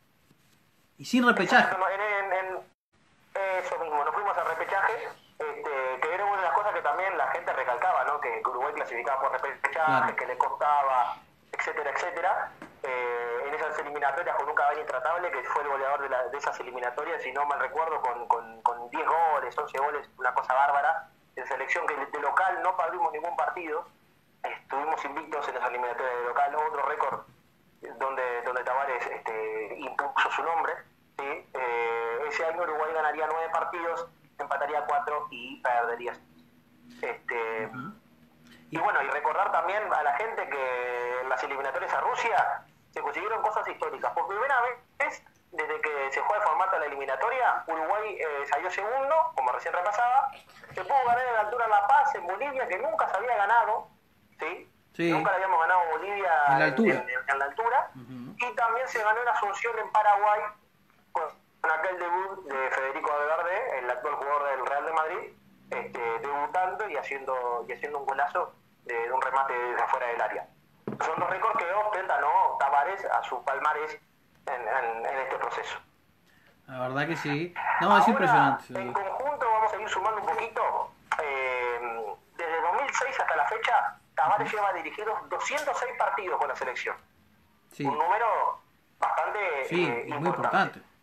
Y sin repechaje. Exacto, en, en, en eso mismo, nos fuimos a repechaje, este, que era una de las cosas que también la gente recalcaba, ¿no? Que Uruguay clasificaba por repechaje, claro, que le costaba, etcétera, etcétera. Eh, en esas eliminatorias con un Cavani intratable, que fue el goleador de, la, de esas eliminatorias, si no mal recuerdo, con, con, con diez goles, once goles, una cosa bárbara. En selección que de local no perdimos ningún partido, estuvimos invictos en esa eliminatoria de local, otro récord donde, donde Tavares este, impuso su nombre, ¿sí? Eh, ese año Uruguay ganaría nueve partidos, empataría cuatro y perdería. Este, uh-huh. Y bueno, y recordar también a la gente que en las eliminatorias a Rusia se consiguieron cosas históricas. Por primera vez, desde que se juega el formato de la eliminatoria, Uruguay eh, salió segundo, como recién repasaba. Se pudo ganar en la altura La Paz, en Bolivia, que nunca se había ganado, ¿sí? Sí. Nunca le habíamos ganado a Bolivia en la altura. En, en, en la altura. Uh-huh. Y también se ganó en Asunción, en Paraguay, con, con aquel debut de Federico Valverde, el actual jugador del Real de Madrid, este, debutando y haciendo, y haciendo un golazo de, de un remate desde afuera del área. Son los récords que ostenta, ¿no?, Tavares a sus palmares en, en, en este proceso. La verdad que sí. No, Ahora, es impresionante. Sí. En conjunto vamos a ir sumando un poquito. Eh, desde dos mil seis hasta la fecha, Tavares uh-huh. lleva dirigidos doscientos seis partidos con la selección. Sí. Un número bastante sí, eh, muy importante. importante.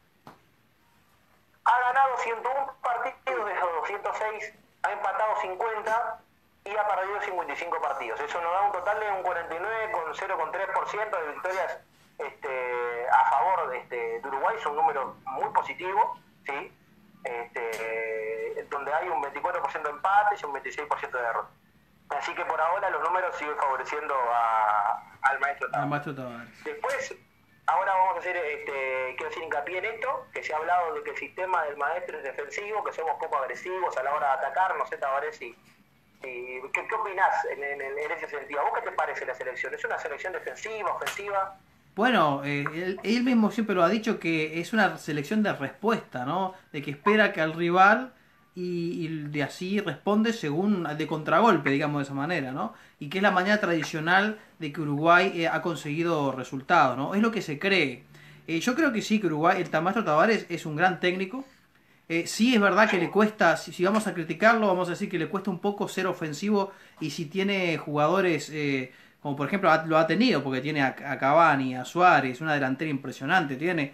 Ha ganado ciento uno partidos de esos doscientos seis, ha empatado cincuenta y ha perdido cincuenta y cinco partidos. Eso nos da un total de un cuarenta y nueve coma cero tres por ciento de victorias este, a favor de, este, de Uruguay. Es un número muy positivo, ¿sí? Este, donde hay un veinticuatro por ciento de empates y un veintiséis por ciento de derrotas. Así que por ahora los números siguen favoreciendo a, al maestro Tavares. Al maestro Tavares. Después, ahora vamos a hacer, este, quiero hacer hincapié en esto, que se ha hablado de que el sistema del maestro es defensivo, que somos poco agresivos a la hora de atacar. No sé, Tavares, si, si, ¿qué, ¿qué opinás en, en, en ese sentido? ¿A vos qué te parece la selección? ¿Es una selección defensiva, ofensiva? Bueno, eh, él, él mismo siempre lo ha dicho, que es una selección de respuesta, ¿no? De que espera que al rival y, y de así responde según de contragolpe, digamos de esa manera, ¿no? Y que es la manera tradicional de que Uruguay eh, ha conseguido resultados, ¿no? Es lo que se cree. Eh, yo creo que sí, que Uruguay, el Maestro Tavares es un gran técnico. Eh, sí es verdad que le cuesta, si, si vamos a criticarlo, vamos a decir que le cuesta un poco ser ofensivo, y si tiene jugadores, eh, como por ejemplo ha, lo ha tenido, porque tiene a, a Cavani, a Suárez, una delantera impresionante tiene,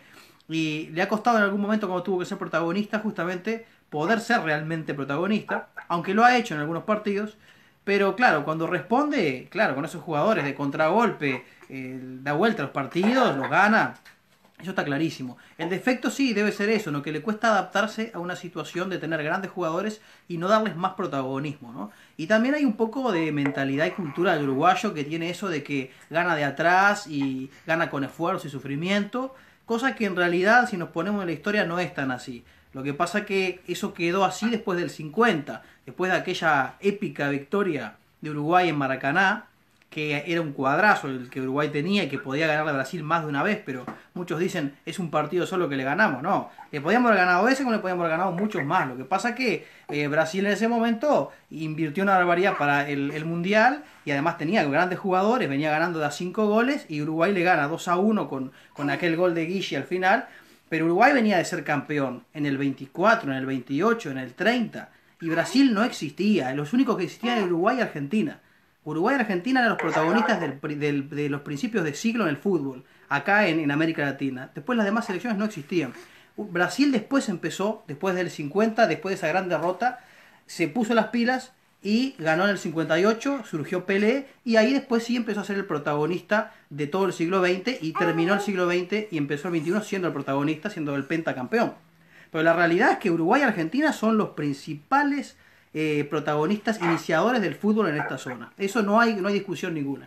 y le ha costado en algún momento, cuando tuvo que ser protagonista, justamente poder ser realmente protagonista, aunque lo ha hecho en algunos partidos. Pero claro, cuando responde, claro, con esos jugadores de contragolpe, eh, da vuelta a los partidos, los gana. Eso está clarísimo. El defecto sí debe ser eso, ¿no? Que le cuesta adaptarse a una situación de tener grandes jugadores y no darles más protagonismo, ¿no? Y también hay un poco de mentalidad y cultura del uruguayo, que tiene eso de que gana de atrás y gana con esfuerzo y sufrimiento, cosa que en realidad, si nos ponemos en la historia, no es tan así. Lo que pasa es que eso quedó así después del cincuenta, después de aquella épica victoria de Uruguay en Maracaná, que era un cuadrazo el que Uruguay tenía y que podía ganarle a Brasil más de una vez, pero muchos dicen es un partido solo que le ganamos. No, le podíamos haber ganado ese, como le podíamos haber ganado muchos más. Lo que pasa es que eh, Brasil en ese momento invirtió una barbaridad para el, el Mundial, y además tenía grandes jugadores, venía ganando de a cinco goles, y Uruguay le gana dos a uno con, con aquel gol de Guille al final. Pero Uruguay venía de ser campeón en el veinticuatro, en el veintiocho, en el treinta, y Brasil no existía. Los únicos que existían eran Uruguay y Argentina. Uruguay y Argentina eran los protagonistas del, del, de los principios de siglo en el fútbol, acá en, en América Latina. Después las demás selecciones no existían. Brasil después empezó, después del cincuenta, después de esa gran derrota, se puso las pilas y ganó en el cincuenta y ocho, surgió Pelé, y ahí después sí empezó a ser el protagonista de todo el siglo veinte, y terminó el siglo veinte y empezó el veintiuno siendo el protagonista, siendo el pentacampeón. Pero la realidad es que Uruguay y Argentina son los principales Eh, protagonistas, iniciadores del fútbol en esta zona. Eso no hay no hay discusión ninguna.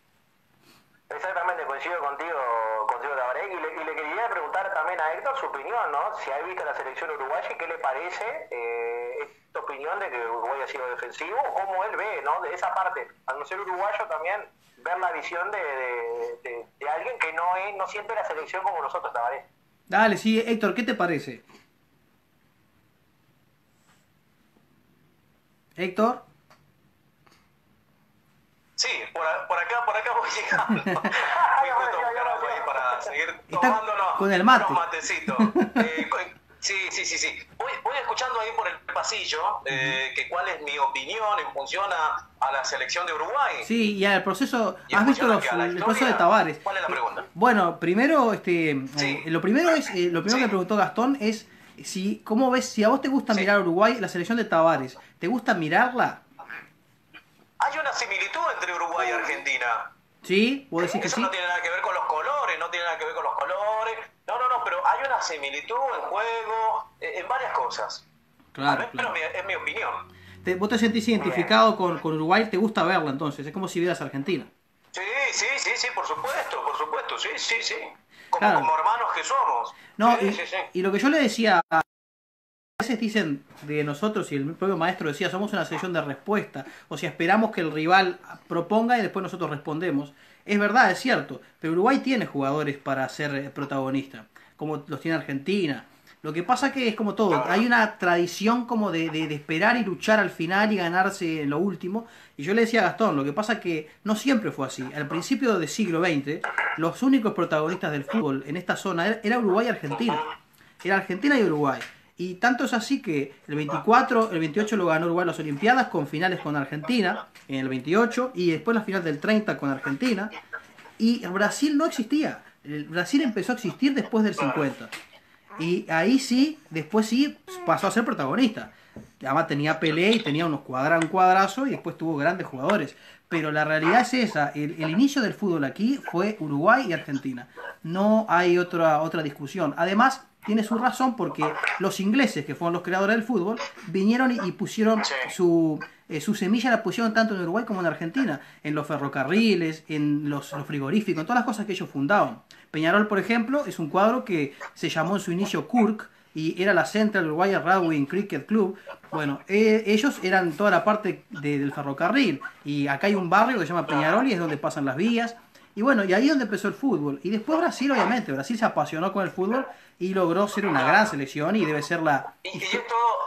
Exactamente, coincido contigo, contigo Tabaré, y le, y le quería preguntar también a Héctor su opinión, ¿no? Si ha visto la selección uruguaya, ¿qué le parece eh, esta opinión de que Uruguay ha sido defensivo? ¿Cómo él ve, ¿no? De esa parte, al no ser uruguayo, también ver la visión de, de, de, de alguien que no es, no siente la selección como nosotros, Tabaré. Dale, sí, Héctor, ¿qué te parece? Héctor. Sí, por, a, por acá, por acá voy llegando. Voy justo a buscar algo ahí para seguir tomándonos con el mate. unos matecitos. Eh, sí, sí, sí, sí. Voy, voy escuchando ahí por el pasillo eh, que cuál es mi opinión en función a, a la selección de Uruguay. Sí, y al proceso, ¿has visto los, el proceso de Tavares? ¿Cuál es la pregunta? Bueno, primero, este, sí. eh, lo primero es, eh, lo primero sí. que preguntó Gastón es si, ¿cómo ves, si a vos te gusta sí. mirar Uruguay, la selección de Tavares, ¿te gusta mirarla? Hay una similitud entre Uruguay y Argentina. ¿Sí? ¿Vos decís que Eso sí? no tiene nada que ver con los colores, no tiene nada que ver con los colores. No, no, no, pero hay una similitud en juego, en varias cosas. Claro, Al menos claro. Es mi opinión. Te, ¿Vos te sentís identificado con, con Uruguay? ¿Te gusta verla entonces? Es como si vieras a Argentina. Sí, sí, sí, sí, por supuesto, por supuesto, sí, sí, sí. Como, claro. como hermanos que somos. No, sí, y, sí, sí. y lo que yo le decía, a veces dicen de nosotros, y el propio maestro decía, somos una selección de respuesta, o sea, esperamos que el rival proponga y después nosotros respondemos. Es verdad, es cierto, pero Uruguay tiene jugadores para ser protagonista, como los tiene Argentina. Lo que pasa que es como todo, hay una tradición como de, de, de esperar y luchar al final y ganarse en lo último. Y yo le decía a Gastón, lo que pasa que no siempre fue así. Al principio del siglo veinte, los únicos protagonistas del fútbol en esta zona era, era Uruguay y Argentina. Era Argentina y Uruguay. Y tanto es así que el veinticuatro, el veintiocho lo ganó Uruguay en las Olimpiadas, con finales con Argentina, en el veintiocho, y después la final del treinta con Argentina. Y Brasil no existía. El Brasil empezó a existir después del cincuenta. Y ahí sí, después sí, pasó a ser protagonista. Además tenía Pelé y tenía unos cuadra, un cuadrazo, y después tuvo grandes jugadores. Pero la realidad es esa, el, el inicio del fútbol aquí fue Uruguay y Argentina. No hay otra, otra discusión. Además, tiene su razón porque los ingleses, que fueron los creadores del fútbol, vinieron y, y pusieron su, eh, su semilla, la pusieron tanto en Uruguay como en Argentina. En los ferrocarriles, en los, los frigoríficos, en todas las cosas que ellos fundaban. Peñarol, por ejemplo, es un cuadro que se llamó en su inicio Kurk y era la Central Uruguay Rugby Cricket Club. Bueno, eh, ellos eran toda la parte de, del ferrocarril, y acá hay un barrio que se llama Peñarol y es donde pasan las vías. Y bueno, y ahí es donde empezó el fútbol. Y después Brasil, obviamente, Brasil se apasionó con el fútbol y logró ser una gran selección y debe ser la... Y, y esto...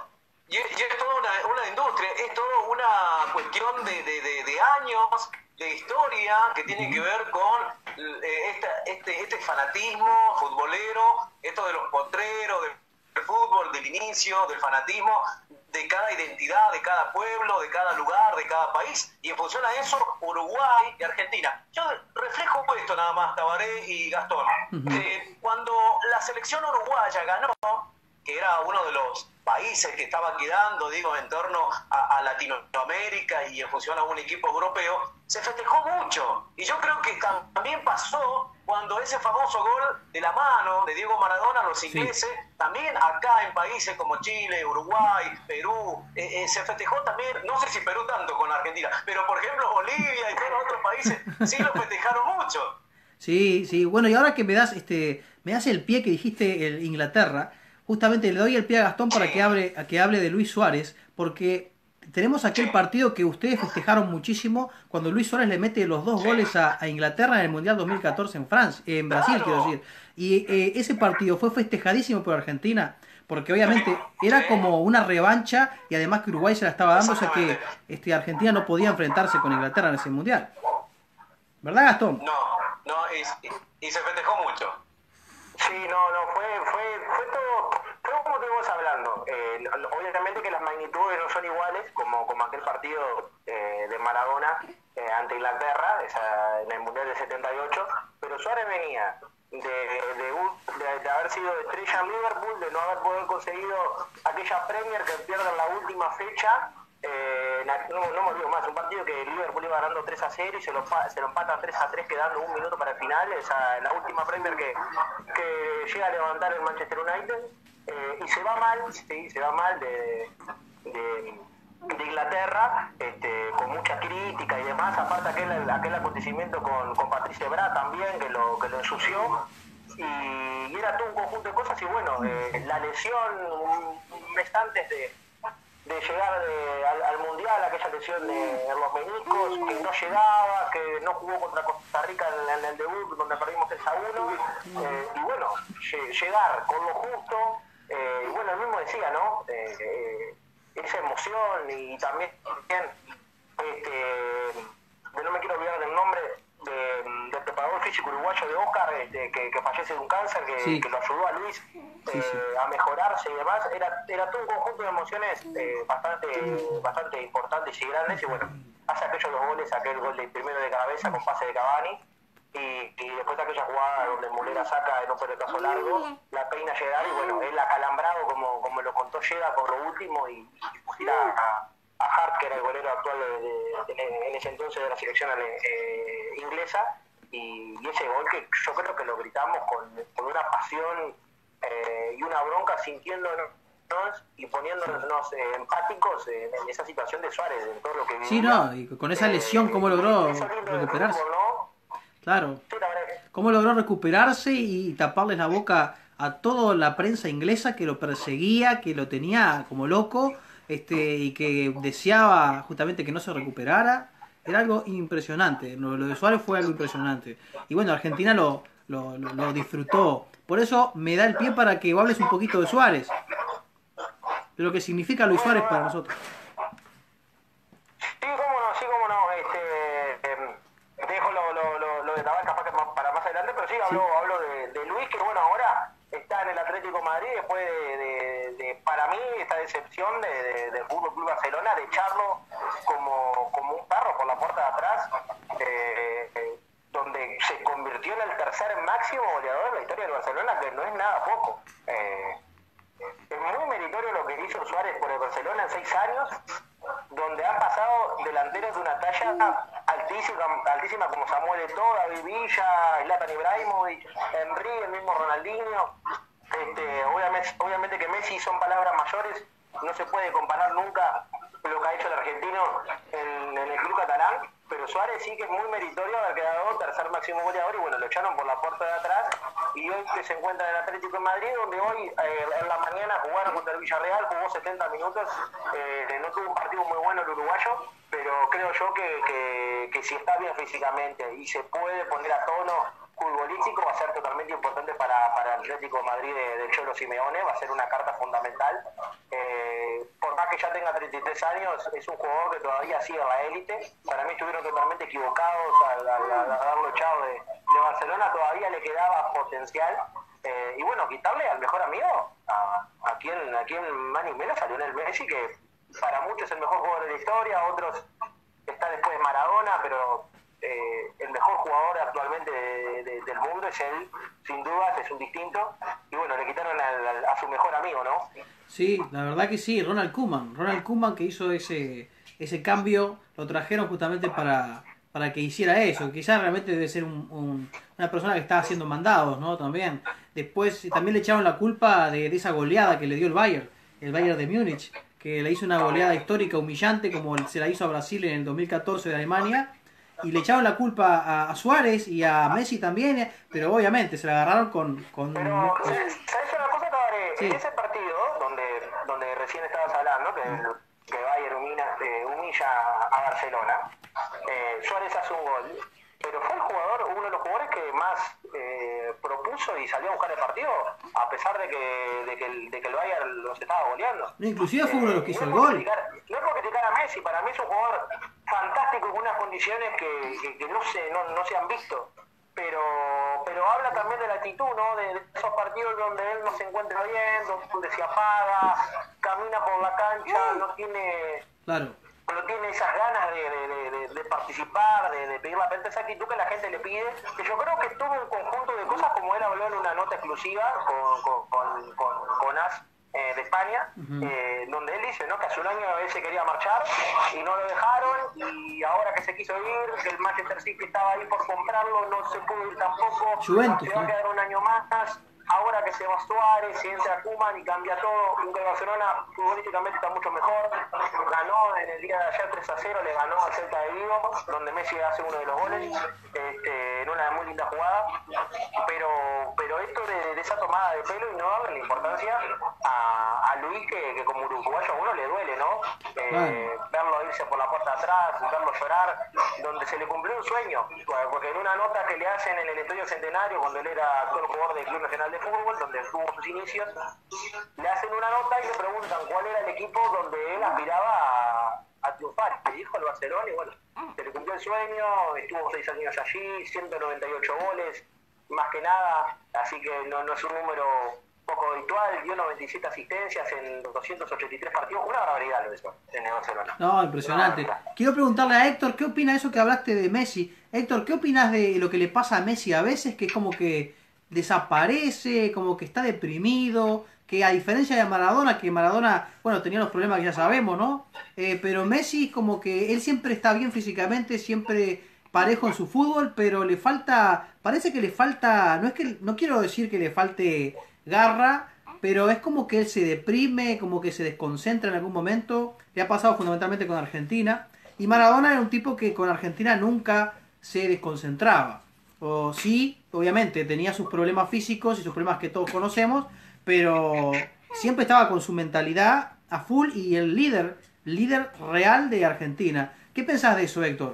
y, es, y es toda una, una industria, es toda una cuestión de, de, de, de años de historia que tiene que ver con eh, esta, este, este fanatismo futbolero, esto de los potreros, del, del fútbol, del inicio, del fanatismo, de cada identidad, de cada pueblo, de cada lugar, de cada país, y en función a eso, Uruguay y Argentina. Yo reflejo esto nada más, Tabaré y Gastón. Uh-huh. eh, cuando la selección uruguaya ganó, que era uno de los países que estaba quedando, digo, en torno a, a Latinoamérica y en función a un equipo europeo, se festejó mucho. Y yo creo que también pasó cuando ese famoso gol de la mano de Diego Maradona a los ingleses, sí. También acá en países como Chile, Uruguay, Perú, eh, eh, se festejó también, no sé si Perú tanto con Argentina, pero por ejemplo Bolivia y todos los otros países sí lo festejaron mucho. Sí, sí, bueno, y ahora que me das este, me das el pie que dijiste el Inglaterra, justamente le doy el pie a Gastón para que hable, a que hable de Luis Suárez, porque tenemos aquel partido que ustedes festejaron muchísimo cuando Luis Suárez le mete los dos goles a, a Inglaterra en el Mundial dos mil catorce en Francia, en Brasil, claro. Quiero decir. Y eh, ese partido fue festejadísimo por Argentina, porque obviamente era como una revancha y además que Uruguay se la estaba dando, o sea que este, Argentina no podía enfrentarse con Inglaterra en ese Mundial. ¿Verdad, Gastón? No, no, y, y, y se festejó mucho. Sí, no, no, fue, fue, fue todo, fue como estuvimos hablando. Eh, obviamente que las magnitudes no son iguales, como, como aquel partido eh, de Maradona eh, ante Inglaterra, esa, en el Mundial del setenta y ocho, pero Suárez venía de, de, de, de haber sido estrella en Liverpool, de no haber podido conseguido aquella Premier que pierde en la última fecha. Eh, no, no me olvido más, un partido que Liverpool iba ganando tres a cero y se lo, se lo empatan tres a tres quedando un minuto para el final, esa la última Premier que, que llega a levantar el Manchester United, eh, y se va mal, sí, se va mal de, de, de Inglaterra, este, con mucha crítica y demás, aparte aquel, aquel acontecimiento con, con Patrice Evra también, que lo, que lo ensució, y, y era todo un conjunto de cosas, y bueno, eh, la lesión un, un mes antes de de llegar de, al, al Mundial, aquella lesión de, en los meniscos, que no llegaba, que no jugó contra Costa Rica en, en el debut, donde perdimos tres a uno, eh, y bueno, llegar con lo justo, eh, y bueno, él mismo decía, ¿no? Eh, eh, esa emoción y también, este, no me quiero olvidar del nombre, de, del preparador físico uruguayo de Oscar, este, que, que fallece de un cáncer, que, sí. que lo ayudó a Luis eh, sí, sí. a mejorarse y demás. Era, era todo un conjunto de emociones eh, bastante, bastante importantes y grandes, y bueno, hace aquellos dos goles, aquel gol de primero de cabeza con pase de Cavani, y, y después aquella jugada donde Mulera saca en un pelotazo largo, la peina llegar, y bueno, él acalambrado, como, como lo contó, llega por lo último y, y tira a, a Hart, que era el golero actual de, de, de, en ese entonces de la selección eh, inglesa, y, y ese gol que yo creo que lo gritamos con, con una pasión eh, y una bronca, sintiéndonos y poniéndonos eh, empáticos en, en esa situación de Suárez, en todo lo que vivía. Sí, no, y con esa lesión, ¿cómo logró recuperarse? Fútbol, ¿no? Claro. Sí, ¿cómo logró recuperarse y taparles la boca a toda la prensa inglesa que lo perseguía, que lo tenía como loco, este y que deseaba justamente que no se recuperara? Era algo impresionante. Lo, lo de Suárez fue algo impresionante. Y bueno, Argentina lo, lo, lo, lo disfrutó. Por eso me da el pie para que hables un poquito de Suárez. De lo que significa Luis Suárez para nosotros. Sí, cómo no, sí, cómo no. Este, eh, dejo lo, lo, lo, lo de Tabal capaz que para más adelante, pero sí, hablo, sí. hablo de, de Luis, que bueno, ahora está en el Atlético de Madrid después de, de, de para mí, esta decepción de, de, del Fútbol Club Barcelona, de echarlo como, como un perro por la puerta de atrás, eh, eh, donde se convirtió en el tercer máximo goleador de la historia del Barcelona, que no es nada poco. Eh, es muy meritorio lo que hizo Suárez por el Barcelona en seis años, donde han pasado delanteros de una talla altísima, altísima como Samuel Eto'o, David Villa, Zlatan Ibrahimovic, Henry, el mismo Ronaldinho. Este, obviamente, obviamente que Messi son palabras mayores, no se puede comparar nunca lo que ha hecho el argentino en, en el club catalán, pero Suárez sí que es muy meritorio haber quedado tercer máximo goleador, y bueno, lo echaron por la puerta de atrás, y hoy que se encuentra en el Atlético de Madrid, donde hoy eh, en la mañana jugaron contra el Villarreal, jugó setenta minutos, eh, no tuvo un partido muy bueno el uruguayo, pero creo yo que, que, que si está bien físicamente y se puede poner a tono futbolístico, va a ser totalmente importante para, para el Atlético de Madrid de, de Cholo Simeone, va a ser una carta fundamental, eh, por por más que ya tenga treinta y tres años, es un jugador que todavía sigue en la élite. Para mí estuvieron totalmente equivocados al, al, al haberlo echado de, de Barcelona, todavía le quedaba potencial. Eh, y bueno, quitarle al mejor amigo, a, a quien a quien más ni menos salió en el Messi, que para muchos es el mejor jugador de la historia, otros está después de Maradona, pero eh, el mejor jugador actualmente de, de, del mundo es él, sin dudas, es un distinto. Y bueno, le quitaron al, al, a su mejor amigo, ¿no? Sí, la verdad que sí, Ronald Koeman, Ronald Koeman que hizo ese ese cambio, lo trajeron justamente para, para que hiciera eso. Quizás realmente debe ser un, un, una persona que está haciendo mandados, ¿no? También. Después también le echaron la culpa de, de esa goleada que le dio el Bayern, el Bayern de Múnich, que le hizo una goleada histórica, humillante, como se la hizo a Brasil en el dos mil catorce de Alemania, y le echaron la culpa a, a Suárez y a Messi también, pero obviamente se la agarraron con... con pero, con... ¿sabes una cosa, Tabaré? Sí. En ese partido, donde, donde recién estabas hablando, que, que Bayern humilla, eh, humilla a Barcelona, eh, Suárez hace un gol, pero fue el jugador, uno de los jugadores que más eh, propuso y salió a buscar el partido, a pesar de que, de que, el, de que el Bayern los estaba goleando. No, inclusive fue uno de los que hizo eh, el no gol. Criticar, no es por criticar a Messi, para mí es un jugador fantástico con unas condiciones que, que, que no, se, no, no se han visto. Pero, pero habla también de la actitud, ¿no? De, de esos partidos donde él no se encuentra bien, donde se apaga, camina por la cancha, no tiene... Claro. no tiene esas ganas de, de, de, de participar, de, de pedir la pelota, esa actitud que la gente le pide, que yo creo que tuvo un conjunto de cosas, como él habló en una nota exclusiva con, con, con, con, con As eh, de España, uh-huh. eh, donde él dice, ¿no?, que hace un año él se quería marchar y no lo dejaron, y ahora que se quiso ir, que el Manchester City estaba ahí por comprarlo, no se pudo ir tampoco, Juventus, se va a quedar un año más. Ahora que se va Suárez, se entra Koeman y cambia todo, el Barcelona futbolísticamente está mucho mejor, ganó en el día de ayer tres a cero, le ganó al Celta de Vigo, donde Messi hace uno de los goles, este, en una muy linda jugada, pero pero esto de, de esa tomada de pelo y no darle la importancia a, a Luis, que, que como uruguayo a uno le duele, ¿no? Eh, bueno. Verlo irse por la puerta atrás, verlo llorar, donde se le cumplió un sueño, porque en una nota que le hacen en el Estadio Centenario, cuando él era actual jugador del Club Nacional de Fútbol, donde tuvo sus inicios, le hacen una nota y le preguntan cuál era el equipo donde él aspiraba a, a triunfar. Le dijo el Barcelona y bueno, se le cumplió el sueño, estuvo seis años allí, ciento noventa y ocho goles, más que nada, así que no, no es un número poco habitual, dio noventa y siete asistencias en doscientos ochenta y tres partidos, una barbaridad lo hizo en el Barcelona. No, impresionante. Quiero preguntarle a Héctor, ¿qué opina de eso que hablaste de Messi? Héctor, ¿qué opinas de lo que le pasa a Messi a veces, que es como que desaparece, como que está deprimido, que a diferencia de Maradona, que Maradona, bueno, tenía los problemas que ya sabemos, ¿no? Eh, pero Messi como que él siempre está bien físicamente, siempre parejo en su fútbol, pero le falta, parece que le falta, no es que, no quiero decir que le falte garra, pero es como que él se deprime, como que se desconcentra en algún momento. Le ha pasado fundamentalmente con Argentina, y Maradona era un tipo que con Argentina nunca se desconcentraba. O sí, obviamente, tenía sus problemas físicos y sus problemas que todos conocemos, pero siempre estaba con su mentalidad a full y el líder, líder real de Argentina. ¿Qué pensás de eso, Héctor?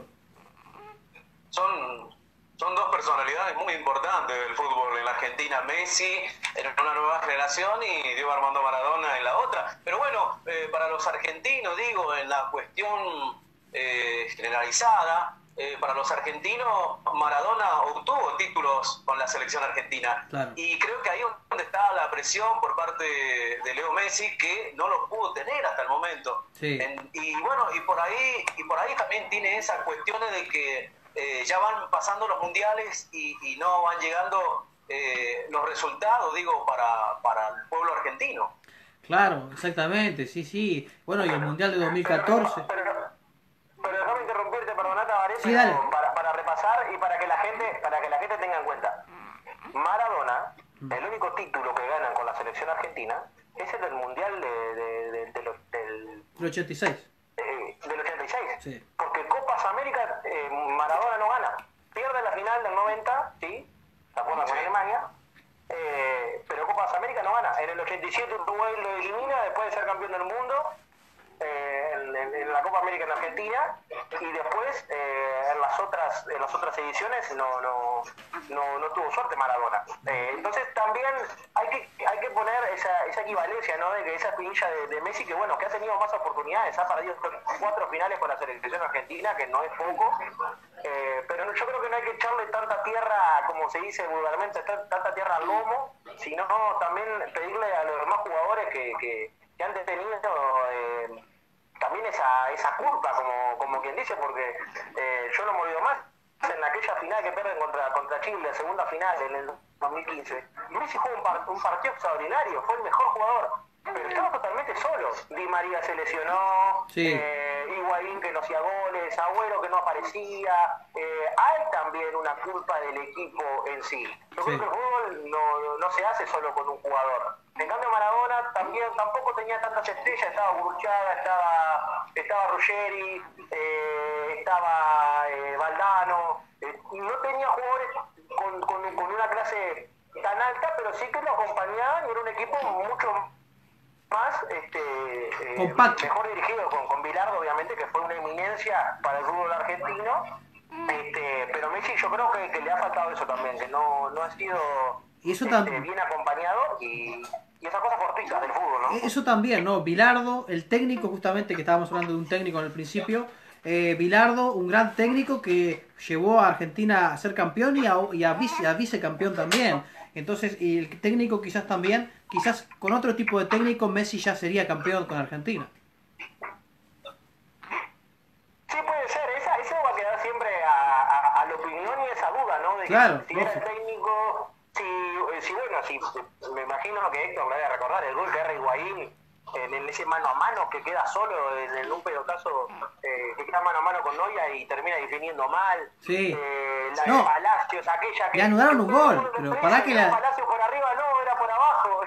Son, son dos personalidades muy importantes del fútbol en la Argentina. Messi en una nueva generación y Diego Armando Maradona en la otra. Pero bueno, eh, para los argentinos, digo, en la cuestión eh, generalizada, Eh, para los argentinos, Maradona obtuvo títulos con la selección argentina. Claro. Y creo que ahí es donde está la presión por parte de Leo Messi, que no lo pudo tener hasta el momento. Sí. En, y bueno, y por ahí y por ahí también tiene esas cuestiones de que eh, ya van pasando los mundiales y, y no van llegando eh, los resultados, digo, para, para el pueblo argentino. Claro, exactamente, sí, sí. Bueno, y el Mundial de dos mil catorce... Pero, pero, pero déjame interrumpirte, perdonate, Varese, Sí, dale. para, para repasar y para que la gente para que la gente tenga en cuenta. Maradona, el único título que ganan con la selección argentina es el del Mundial de, de, de, de, de, del, El ochenta y seis. eh, del ochenta y seis. Sí. Porque Copas América, eh, Maradona no gana. Pierde la final del noventa, ¿sí? ¿Se acuerdan? Con Alemania. Eh, pero Copas América no gana. En el ochenta y siete Uruguay lo elimina después de ser campeón del mundo. Eh, en, en, en la Copa América en Argentina, y después eh, en las otras en las otras ediciones no no no, no tuvo suerte Maradona. Eh, entonces también hay que hay que poner esa, esa equivalencia, ¿no? De que esa espinilla de, de Messi, que bueno, que ha tenido más oportunidades, ha perdido cuatro finales con la selección argentina, que no es poco, eh, pero yo creo que no hay que echarle tanta tierra, como se dice vulgarmente, tanta tierra al lomo, sino también pedirle a los demás jugadores que, que, que han tenido eh, también esa, esa culpa, como, como quien dice, porque eh, yo no me olvido más en aquella final que pierden contra, contra Chile, la segunda final en el dos mil quince. Messi jugó un, par, un partido extraordinario, fue el mejor jugador, pero estaba totalmente solo. Di María se lesionó, sí. eh, Higuaín que no hacía goles, Agüero que no aparecía. Eh, hay también una culpa del equipo en sí. Yo Sí. creo que el fútbol no, no se hace solo con un jugador. En cambio Maradona también tampoco tenía tantas estrellas, estaba Burruchaga, estaba, estaba Ruggeri, eh, estaba eh, Valdano, eh, no tenía jugadores con, con, con una clase tan alta, pero sí que lo acompañaban y era un equipo mucho más este, eh, Compacto. mejor dirigido, con, con Bilardo obviamente, que fue una eminencia para el fútbol argentino, este, pero Messi yo creo que, que le ha faltado eso también, que no, no ha sido Y eso este, también. bien acompañado y, y esas cosas fortuitas del fútbol, ¿no? Eso también, ¿no? Bilardo, el técnico, justamente que estábamos hablando de un técnico en el principio. Eh, Bilardo, un gran técnico que llevó a Argentina a ser campeón y a, y a, vice, a vicecampeón también. Entonces, y el técnico quizás también, quizás con otro tipo de técnico, Messi ya sería campeón con Argentina. Sí, puede ser, esa, eso va a quedar siempre a, a, a la opinión y esa duda, ¿no? De que Claro, si era el lógico. técnico, si, si bueno, si me imagino que Héctor me debe recordar el gol que erra Higuaín en, en ese mano a mano que queda solo en, en un pelotazo, eh, que queda mano a mano con Noya y termina definiendo mal. Sí. Eh, la No. de Palacios, aquella que... Le anularon un gol, que- pero que- para que la- Palacios por arriba, no, era por abajo.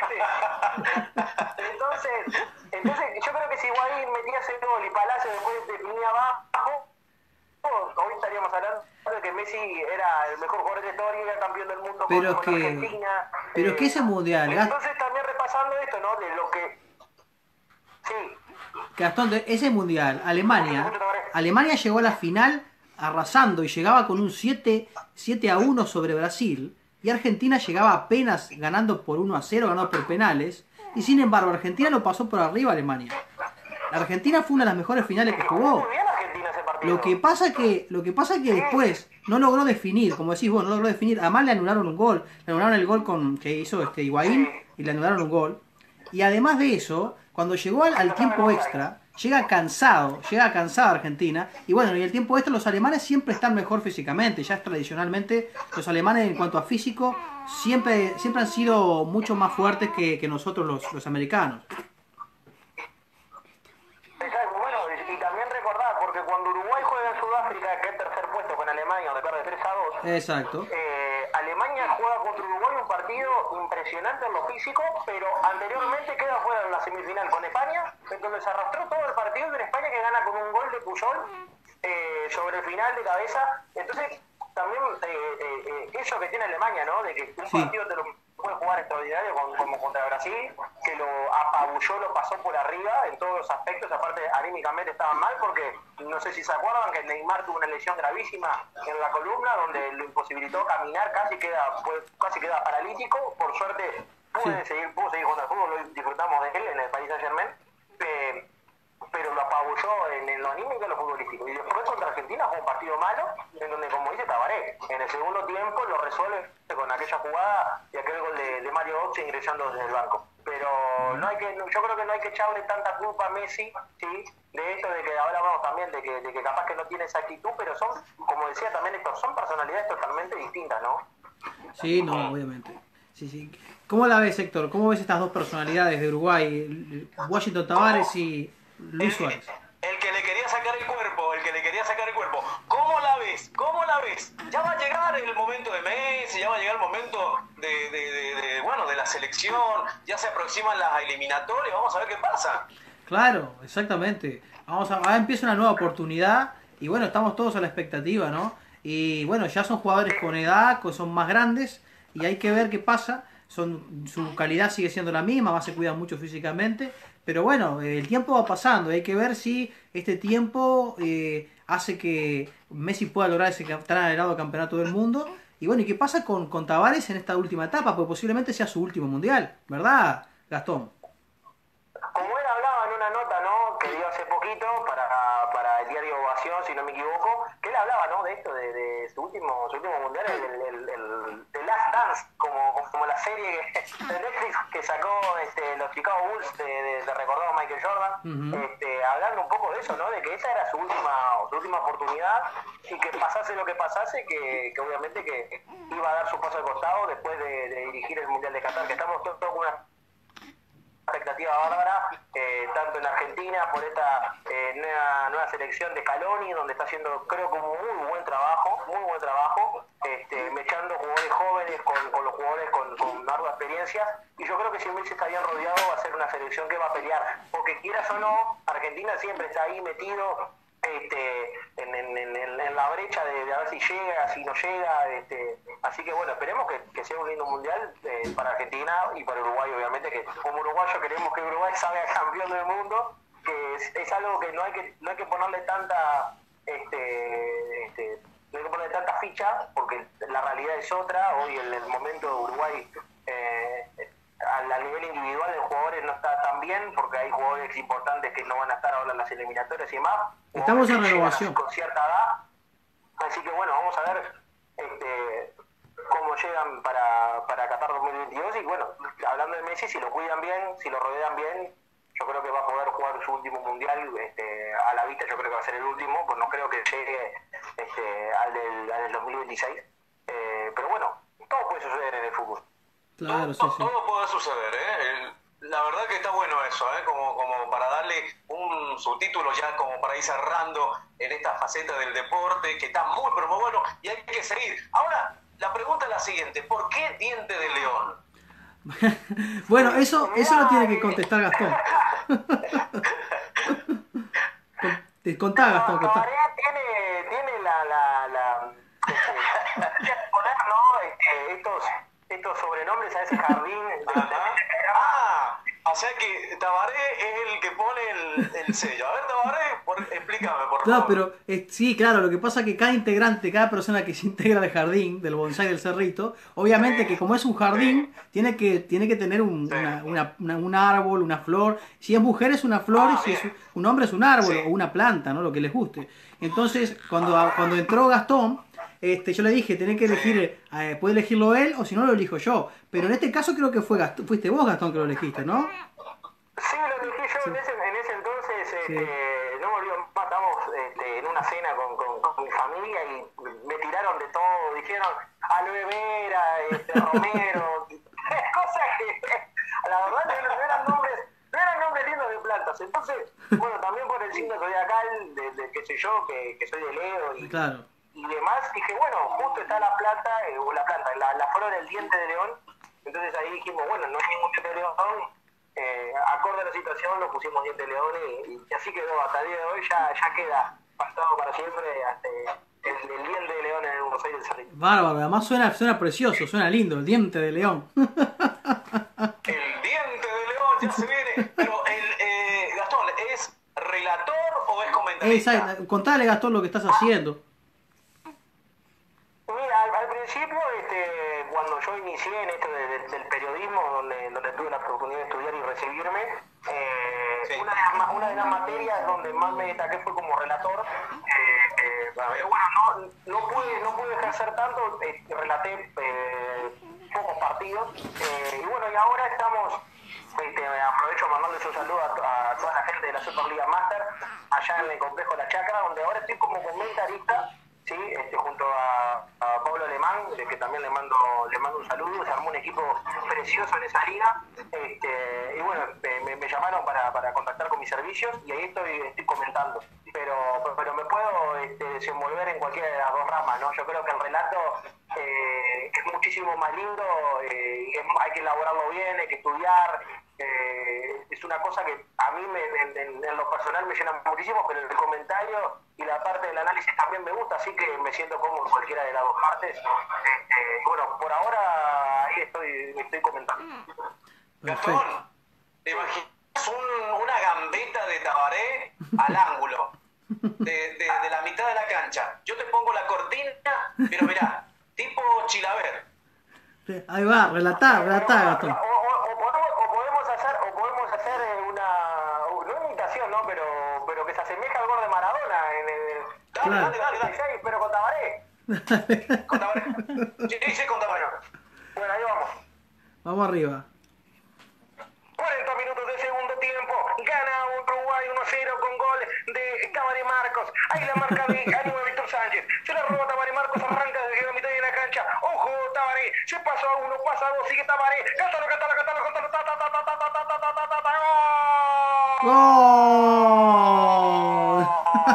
entonces, entonces, yo creo que si Higuaín metía ese gol y Palacios después definía abajo, hoy estaríamos hablando de que Messi era el mejor jugador de la historia, era campeón del mundo Pero con, con que- Argentina. pero eh, que ese mundial, Entonces también repasando esto, ¿no? De lo que... Sí, Gastón, de ese mundial, Alemania, Alemania llegó a la final arrasando y llegaba con un siete a uno sobre Brasil, y Argentina llegaba apenas ganando por uno a cero, ganando por penales, y sin embargo Argentina lo pasó por arriba a Alemania. La Argentina fue una de las mejores finales que jugó jugó. muy bien Argentina ese partido. Lo que pasa que, lo que pasa que después no logró definir, como decís vos, no logró definir. Además le anularon un gol, le anularon el gol con que hizo este Higuaín y le anularon un gol. Y además de eso, cuando llegó al, al tiempo extra, llega cansado, llega cansada Argentina. Y bueno, y el tiempo extra los alemanes siempre están mejor físicamente. Ya tradicionalmente los alemanes en cuanto a físico siempre, siempre han sido mucho más fuertes que, que nosotros los, los americanos. Exacto, bueno, y, y también recordar, porque cuando Uruguay juega en Sudáfrica, que es tercer puesto con Alemania, donde pierde tres a dos, Exacto. eh, Alemania juega contra Uruguay un partido impresionante en lo físico, pero anteriormente queda fuera en la semifinal con España, en donde se arrastró todo el partido de España que gana con un gol de Puyol eh, sobre el final de cabeza. Entonces, también eh, eh, eh, eso que tiene Alemania, ¿no? De que un Sí. partido te lo puede jugar extraordinario con- como contra Brasil, que lo apabulló, lo pasó por arriba en todos los aspectos. Aparte, anímicamente estaban mal porque no sé si se acuerdan que Neymar tuvo una lesión gravísima en la columna donde lo imposibilitó caminar, casi queda, pues, casi queda paralítico. Por suerte pude Sí. seguir, pudo seguir jugando al fútbol, hoy disfrutamos de él en el Paris Saint Germain. Eh, pero lo apabulló en, en lo anímico y en lo futbolístico. Y después contra Argentina fue un partido malo, en donde, como dice Tabaré, en el segundo tiempo lo resuelve con aquella jugada y aquel gol de, de Mario Götze ingresando desde el banco. Pero no hay que, yo creo que no hay que echarle tanta culpa a Messi, ¿sí? De esto, de que ahora hablamos también de que, de que capaz que no tiene esa actitud, pero son, como decía también Héctor, son personalidades totalmente distintas, ¿no? Sí, no, obviamente. Sí, sí. ¿Cómo la ves, Héctor? ¿Cómo ves estas dos personalidades de Uruguay, Washington Tavares y Luis Suárez? El que le quería sacar el cuerpo, el que le quería sacar el cuerpo. ¿Cómo la ves? ¿Cómo la ves? Ya va a llegar el momento de Messi, ya va a llegar el momento de, de, de, de, bueno, de la selección, ya se aproximan las eliminatorias, vamos a ver qué pasa. Claro, exactamente. Vamos a, ahora empieza una nueva oportunidad y bueno, estamos todos a la expectativa, ¿no? Y bueno, ya son jugadores con edad, que son más grandes y hay que ver qué pasa. Son, su calidad sigue siendo la misma, más se cuidan mucho físicamente, pero bueno, el tiempo va pasando, hay que ver si este tiempo eh, hace que Messi pueda lograr ese tan anhelado campeonato del mundo. Y bueno, ¿y qué pasa con, con Tavares en esta última etapa? Pues posiblemente sea su último mundial, ¿verdad, Gastón. Como él hablaba en una nota, ¿no?, que dio hace poquito para, para el diario Ovación, si no me equivoco, que él hablaba, ¿no?, de esto, de, de su último su último mundial, el, el, el, el Last Dance, como, como la serie de Netflix que sacó este, los Chicago Bulls de, de, de recordado Michael Jordan, uh-huh. este, hablando un poco de eso, ¿no?, de que esa era su última su última oportunidad y que pasase lo que pasase, que, que obviamente que iba a dar su paso al costado después de, de dirigir el Mundial de Qatar, que estamos todos con una expectativa bárbara, eh, tanto en Argentina por esta eh, nueva, nueva selección de Scaloni, donde está haciendo, creo que un muy buen trabajo, muy buen trabajo, este, mechando jugadores jóvenes con, con los jugadores con, con larga experiencia, y yo creo que si Messi está bien rodeado va a ser una selección que va a pelear, porque quieras o no, Argentina siempre está ahí metido este, en, en, en, en la brecha de, de a ver si llega, si no llega, este, así que bueno, esperemos que, que sea un lindo mundial eh, para Argentina y para Uruguay, obviamente, que como uruguayo queremos que Uruguay salga campeón del mundo, que es, es algo que no hay que no hay que ponerle tanta este, este, no hay que ponerle tanta ficha, porque la realidad es otra. Hoy en el momento de Uruguay eh, a nivel individual de jugadores no está tan bien, porque hay jugadores importantes que no van a estar ahora en las eliminatorias y más. Estamos en renovación. Con cierta edad. Así que bueno, vamos a ver este, cómo llegan para, para Qatar dos mil veintidós. Y bueno, hablando de Messi, si lo cuidan bien, si lo rodean bien, yo creo que va a poder jugar su último mundial. Este, a la vista yo creo que va a ser el último, pues no creo que llegue este, al, del, al del dos mil veintiséis. Eh, pero bueno, todo puede suceder en el fútbol. Claro, todo, sí, sí. todo puede suceder, ¿eh? El, la verdad que está bueno eso, ¿eh? Como, como para darle un subtítulo ya, como para ir cerrando en esta faceta del deporte, que está muy, pero muy bueno, y hay que seguir. Ahora, la pregunta es la siguiente: ¿por qué diente de león? Bueno, eso, eso lo tiene que contestar Gastón. Contá, Gastón, contá. Tiene, tiene la, la, la este, poner, ¿no? Este, estos, estos sobrenombres a ese jardín. Ah, o sea que Tabaré es el que pone el, el sello. A ver, Tabaré, por, explícame, por favor. No, pero eh, sí, claro, lo que pasa es que cada integrante, cada persona que se integra al jardín, del bonsái del cerrito, obviamente sí. que como es un jardín, sí. tiene que tiene que tener un, sí. una, una, una, un árbol, una flor. Si es mujer es una flor, ah, y si bien. es un hombre es un árbol sí. o una planta, ¿no? Lo que les guste. Entonces, cuando, ah. cuando entró Gastón, este, yo le dije, tenés que elegir, eh, puede elegirlo él o si no lo elijo yo. Pero en este caso creo que fue Gastón, fuiste vos, Gastón, que lo elegiste, ¿no? Sí, lo elegí yo sí. en, ese, en ese entonces, sí. este, no volvió más, estábamos este, en una cena con, con, con mi familia y me tiraron de todo, dijeron Aloe Vera, este, Romero, cosas que la verdad no eran nombres, no eran nombres lindos de plantas. Entonces, bueno, también por el signo zodiacal, de, de qué sé yo, que, que soy de Leo y, claro. y demás, dije, bueno, justo está la planta, eh, o la planta, la, la flor del diente de león. Entonces ahí dijimos, bueno, no hay ningún diente de león. Eh, acorde a la situación lo pusimos diente de león y, y así quedó hasta el día de hoy, ya, ya queda pactado para siempre hasta el, el diente de león en el Buenos Aires del Cerrito. Bárbaro, además suena, suena precioso, suena lindo, el diente de león. El diente de león ya se viene, pero el eh, Gastón, ¿es relator o es comentarista? Exacto, contale, Gastón, lo que estás haciendo. Mira, al, al principio, este, cuando yo inicié en esto de, de, del periodismo, donde, donde tuve la oportunidad de estudiar y recibirme, eh, sí. una, de las, una de las materias donde más me destaqué fue como relator. Eh, eh, bueno, no, no, pude, no pude ejercer tanto, eh, relaté eh, pocos partidos, eh, y bueno, y ahora estamos, este, aprovecho mandarles un saludo a, a toda la gente de la Superliga Master, allá en el complejo La Chacra, donde ahora estoy como comentarista. Sí, este, junto a, a Pablo Alemán, de que también le mando le mando un saludo. Se armó un equipo precioso en esa liga, este, y bueno, me, me llamaron para, para contactar con mis servicios y ahí estoy, estoy comentando, pero, pero me puedo este, desenvolver en cualquiera de las dos ramas, ¿no? Yo creo que el relato eh, es muchísimo más lindo, eh, y es, hay que elaborarlo bien, hay que estudiar. Eh, es una cosa que a mí me, en, en, en lo personal me llena muchísimo, pero el comentario y la parte del análisis también me gusta, así que me siento cómodo en cualquiera de las dos partes. Eh, bueno, por ahora ahí estoy, estoy comentando. Gastón, ¿te imaginas un, una gambeta de Tabaré al ángulo de, de, de la mitad de la cancha? Yo te pongo la cortina, pero mirá, tipo Chilaver. Ahí va, relatá, relatá, Gastón. O, o, o, podemos, o podemos hacer claro. dale, dale, dale. Pero con Tabaré. Con Tabaré. Sí, sí, con Tabaré. Bueno, ahí vamos. Vamos arriba. cuarenta minutos de segundo tiempo. Gana Uruguay uno cero con gol de Tabaré Marcos. Ahí la marca de Aníbal Víctor Sánchez. Se la roba Tabaré Marcos. Arranca desde la mitad de la cancha. Ojo, Tabaré. Se pasó a uno, pasa a dos. Sigue Tabaré. Cántalo, cántalo, cántalo, cántalo. Ta, ta, ta, ta, ta, ta, ta, ta, ta, ta, ta. ¡Gol!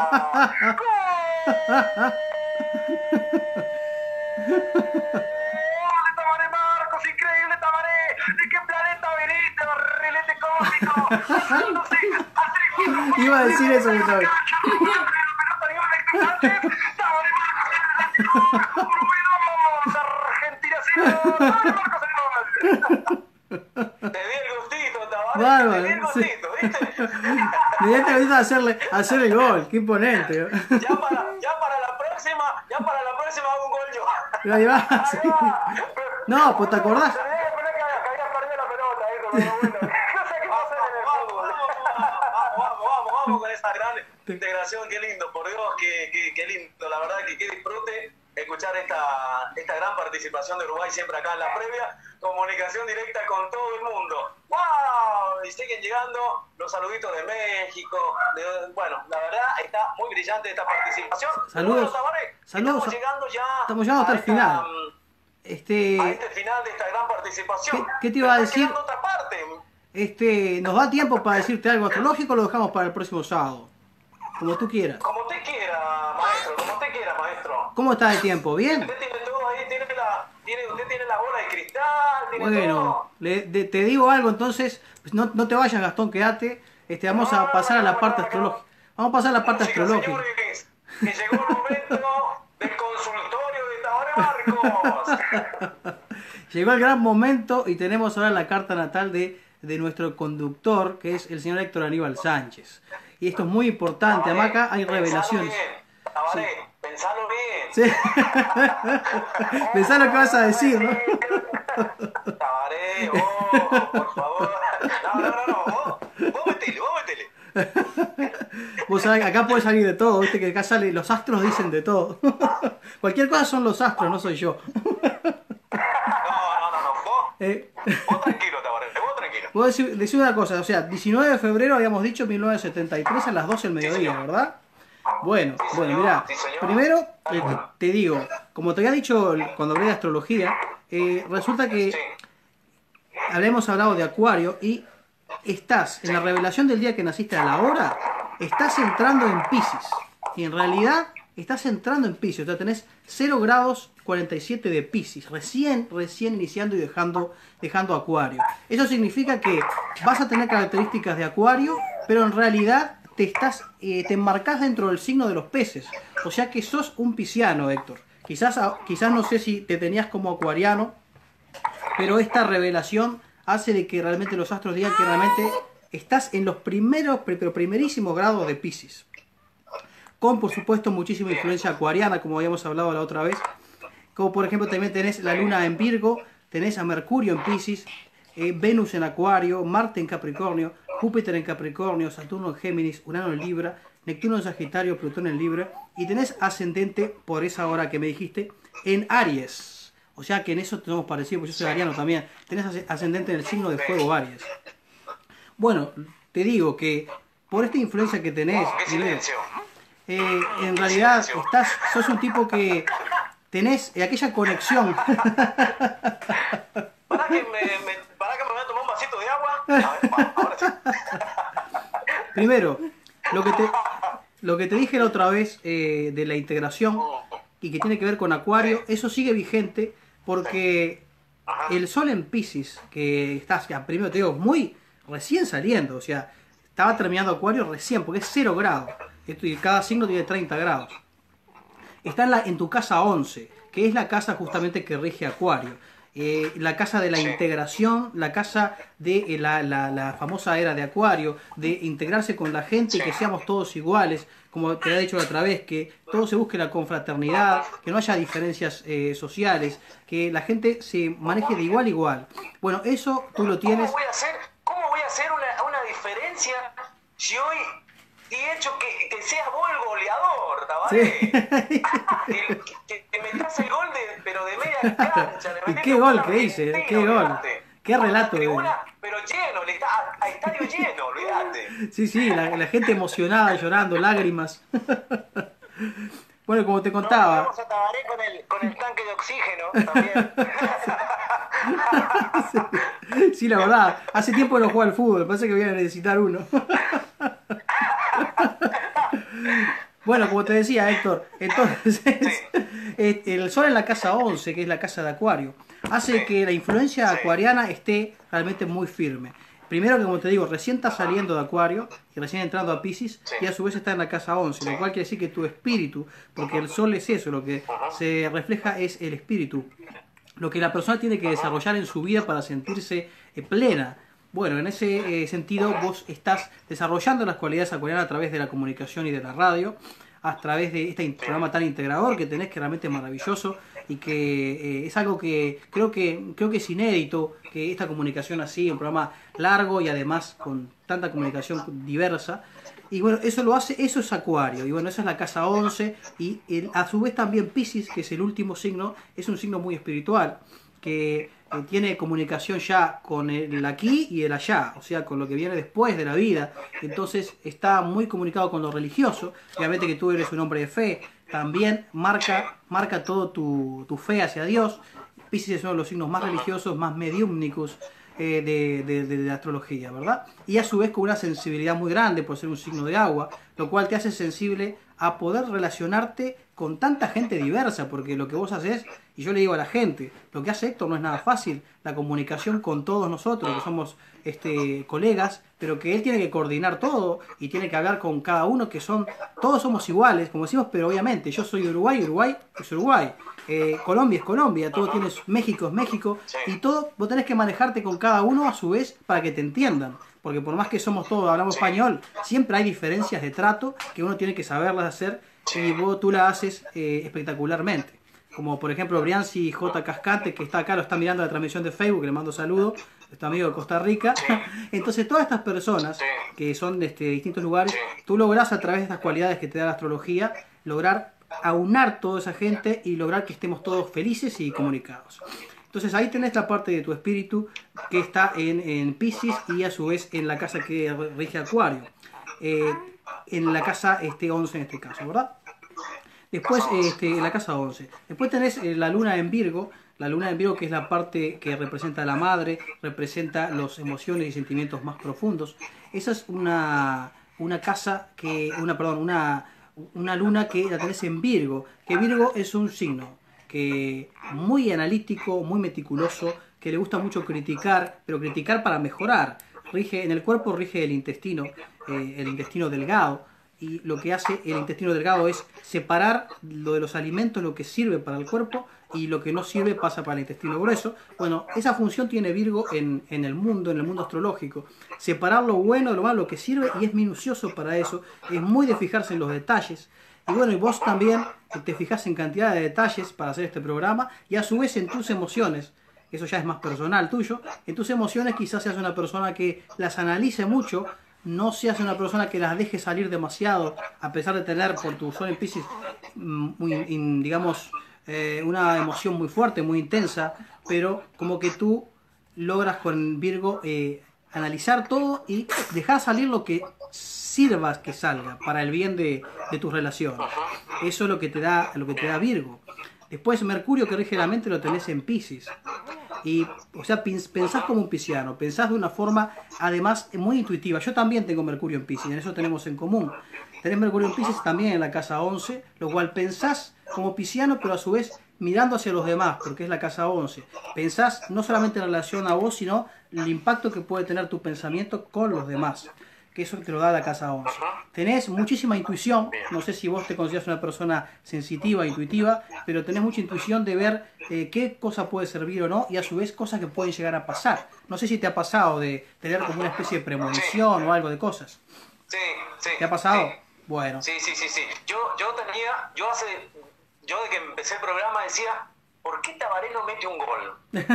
¡Gol de Tabaré Marcos! ¡Increíble Tabaré! ¿De qué planeta veniste, barrilete cósmico? Pasándose a tres metros. Iba a decir eso, Gustavo. Tabaré Marcos, Argentina cero. Tabaré Marcos en gol. Te di el gustito, Tabaré. Bárbaro, Te di el sí. gustito, ¿viste? Directamente a hacerle, a hacer el gol. Qué imponente. Ya para, ya para la próxima, ya para la próxima hago un gol yo. Ahí va, sí. No, pues te acordás. Se tenía que poner que había perdido la pelota, eso, pero bueno. No sé qué pasa en el fútbol. Vamos, vamos, vamos, vamos con esa gran integración, qué lindo, por Dios, qué, qué, qué lindo, la verdad que qué disfrute escuchar esta, esta gran participación de Uruguay siempre acá en la previa, comunicación directa con todo el mundo. ¡Wow! Y siguen llegando los saluditos de México, de, bueno, la verdad está muy brillante esta participación. Saludos, Bueno, Tabaré, saludos. Estamos llegando ya Estamos llegando hasta el esta, final. um, Este, a este final de esta gran participación. ¿Qué- qué te iba a Pero está decir? quedando otra parte. este, ¿nos da tiempo para decirte algo astrológico o lo dejamos para el próximo sábado? Como tú quieras. Como usted quiera, maestro, como usted quiera, maestro. ¿Cómo está el tiempo? ¿Bien? Usted tiene todo ahí, tiene la, tiene, usted tiene la bola de cristal, tiene Bueno, todo. le- de- te digo algo entonces, pues no, no te vayas Gastón, quédate, este, vamos a pasar a la parte astrológica. Vamos a pasar a la parte Música, astrológica. señores, que llegó el momento del consultorio de Tabaré Marcos. Llegó el gran momento y tenemos ahora la carta natal de, de nuestro conductor, que es el señor Héctor Aníbal Sánchez. Y esto es muy importante, además acá hay revelaciones. Tabaré, pensalo bien. Sí. Pensá lo que vas a decir, ¿no? Tabaré, oh, por favor. No, no, no, no, vos, vos metele, vos metele. Vos sabés, acá puede salir de todo, viste que acá sale, los astros dicen de todo. Cualquier cosa son los astros, no soy yo. No, no, no, no, vos, Eh, vos tranquilo, Tabaré, vos tranquilo. Puedo decir, decir una cosa, o sea, diecinueve de febrero habíamos dicho mil novecientos setenta y tres a las doce del mediodía, señor. ¿verdad? Bueno, Sí, bueno, señor, mirá, sí, señor. primero eh, te digo, como te había dicho cuando hablé de astrología, eh, resulta que Sí, habíamos hablado de Acuario y estás, en la revelación del día que naciste a la hora, estás entrando en Piscis. Y en realidad estás entrando en Piscis, o sea, tenés cero grados cuarenta y siete de Piscis, recién, recién iniciando y dejando, dejando Acuario. Eso significa que vas a tener características de Acuario, pero en realidad te estás, eh, te enmarcás dentro del signo de los peces. O sea que sos un pisciano, Héctor. Quizás, a- quizás no sé si te tenías como acuariano, pero esta revelación hace de que realmente los astros digan que realmente estás en los primeros, pero primerísimos grados de Piscis. Con, por supuesto, muchísima influencia acuariana, como habíamos hablado la otra vez. Como, por ejemplo, también tenés la luna en Virgo, tenés a Mercurio en Piscis, eh, Venus en Acuario, Marte en Capricornio, Júpiter en Capricornio, Saturno en Géminis, Urano en Libra, Neptuno en Sagitario, Plutón en Libra, y tenés ascendente, por esa hora que me dijiste, en Aries. O sea que en eso tenemos parecido, porque yo soy ariano también. Tenés ascendente en el signo de fuego Aries. Bueno, te digo que por esta influencia que tenés, oh, qué primero, silencio. eh, en realidad estás, sos un tipo que tenés eh, aquella conexión. Para que me, me, para que me voy a tomar un vasito de agua. A ver, va, ahora sí. Primero, lo que te, lo que te dije la otra vez eh, de la integración y que tiene que ver con Acuario, eso sigue vigente porque el Sol en Piscis, que estás, ya, primero te digo, muy recién saliendo, o sea, estaba terminando Acuario recién, porque es cero grados, esto, y cada signo tiene treinta grados. Está en, la, en tu casa once, que es la casa justamente que rige Acuario. Eh, la casa de la Sí. integración, la casa de eh, la, la, la famosa era de Acuario, de integrarse con la gente y que seamos todos iguales, como te he dicho la otra vez, que todo se busque la confraternidad, que no haya diferencias eh, sociales, que la gente se maneje de igual a igual. Bueno, eso tú lo tienes. ¿Cómo voy a hacer, cómo voy a hacer una, una diferencia si hoy y hecho que, que seas vos el goleador, Tabaré. Sí. que, que te metas el gol, de, pero de media cancha. ¿Y qué gol que hice? ¿Qué gol? ¿Qué relato? De... Pero lleno, le está, a, a estadio lleno, olvídate. Sí, sí, la, la gente emocionada, llorando, lágrimas. Bueno, como te contaba... No, vamos a Tabaré con el, con el tanque de oxígeno también. Sí, sí, la verdad, hace tiempo que no juego al fútbol, parece que voy a necesitar uno. Bueno, como te decía, Héctor, entonces el sol en la casa once, que es la casa de Acuario, hace que la influencia acuariana esté realmente muy firme. Primero que, como te digo, recién está saliendo de Acuario y recién entrando a Piscis, y a su vez está en la casa once, lo cual quiere decir que tu espíritu, porque el sol es eso, lo que se refleja es el espíritu, lo que la persona tiene que desarrollar en su vida para sentirse eh, plena. Bueno, en ese eh, sentido vos estás desarrollando las cualidades acuarianas a través de la comunicación y de la radio, a través de este programa tan integrador que tenés, que realmente es maravilloso y que eh, es algo que creo que creo que es inédito, que esta comunicación así, un programa largo y además con tanta comunicación diversa. Y bueno, eso lo hace, eso es Acuario, y bueno, esa es la casa once, y el, a su vez también Piscis, que es el último signo, es un signo muy espiritual, que eh, tiene comunicación ya con el aquí y el allá, o sea, con lo que viene después de la vida. Entonces está muy comunicado con lo religioso. Obviamente que tú eres un hombre de fe, también marca, marca todo tu, tu fe hacia Dios. Piscis es uno de los signos más religiosos, más mediúmnicos eh, de, de, de, de la astrología, ¿verdad? Y a su vez con una sensibilidad muy grande por ser un signo de agua, lo cual te hace sensible a poder relacionarte con tanta gente diversa, porque lo que vos haces, y yo le digo a la gente, lo que hace Héctor no es nada fácil, la comunicación con todos nosotros, que somos este, colegas, pero que él tiene que coordinar todo, y tiene que hablar con cada uno, que son, todos somos iguales, como decimos, pero obviamente, yo soy de Uruguay, Uruguay es Uruguay, eh, Colombia es Colombia, todo tienes, México es México, y todo, vos tenés que manejarte con cada uno a su vez, para que te entiendan. Porque por más que somos todos, hablamos español, siempre hay diferencias de trato que uno tiene que saberlas hacer, y vos tú las haces eh, espectacularmente. Como por ejemplo Brianci J. Cascante, que está acá, lo está mirando la transmisión de Facebook, le mando saludos, este amigo de Costa Rica. Entonces todas estas personas que son de este, distintos lugares, tú lográs a través de estas cualidades que te da la astrología, lograr aunar toda esa gente y lograr que estemos todos felices y comunicados. Entonces ahí tenés la parte de tu espíritu que está en, en Piscis, y a su vez en la casa que rige Acuario. Eh, en la casa este, once en este caso, ¿verdad? Después, este, en la casa once. Después tenés eh, la luna en Virgo. La luna en Virgo, que es la parte que representa a la madre, representa las emociones y sentimientos más profundos. Esa es una, una casa que, una, perdón, una, una luna que la tenés en Virgo. Que Virgo es un signo que muy analítico, muy meticuloso, que le gusta mucho criticar, pero criticar para mejorar. Rige, en el cuerpo rige el intestino, eh, el intestino delgado, y lo que hace el intestino delgado es separar lo de los alimentos, lo que sirve para el cuerpo, y lo que no sirve pasa para el intestino grueso. Bueno, esa función tiene Virgo en, en el mundo, en el mundo astrológico. Separar lo bueno de lo malo, lo que sirve, y es minucioso para eso, es muy de fijarse en los detalles. Y bueno, y vos también te fijas en cantidad de detalles para hacer este programa, y a su vez en tus emociones. Eso ya es más personal tuyo. En tus emociones quizás seas una persona que las analice mucho, no seas una persona que las deje salir demasiado, a pesar de tener por tu sol en Piscis, muy, in, digamos, eh, una emoción muy fuerte, muy intensa, pero como que tú logras con Virgo eh, analizar todo y dejar salir lo que sirva que salga para el bien de, de tus relaciones. Eso es lo que te da, lo que te da Virgo. Después Mercurio, que rige la mente, lo tenés en Piscis. Y, o sea, pensás como un pisciano, pensás de una forma, además, muy intuitiva. Yo también tengo Mercurio en Piscis, en eso tenemos en común. Tenés Mercurio en Piscis también en la casa once, lo cual pensás como pisciano, pero a su vez mirando hacia los demás, porque es la casa once. Pensás no solamente en relación a vos, sino el impacto que puede tener tu pensamiento con los demás, que eso te lo da la casa once. Tenés muchísima intuición, no sé si vos te consideras una persona sensitiva, intuitiva, pero tenés mucha intuición de ver eh, qué cosa puede servir o no, y a su vez cosas que pueden llegar a pasar. No sé si te ha pasado de tener como una especie de premonición o algo de cosas. Sí, sí. ¿Te ha pasado? Sí. Bueno. Sí, sí, sí, sí. Yo, yo tenía, yo hace, yo de que empecé el programa decía, ¿por qué Tabaré no mete un gol?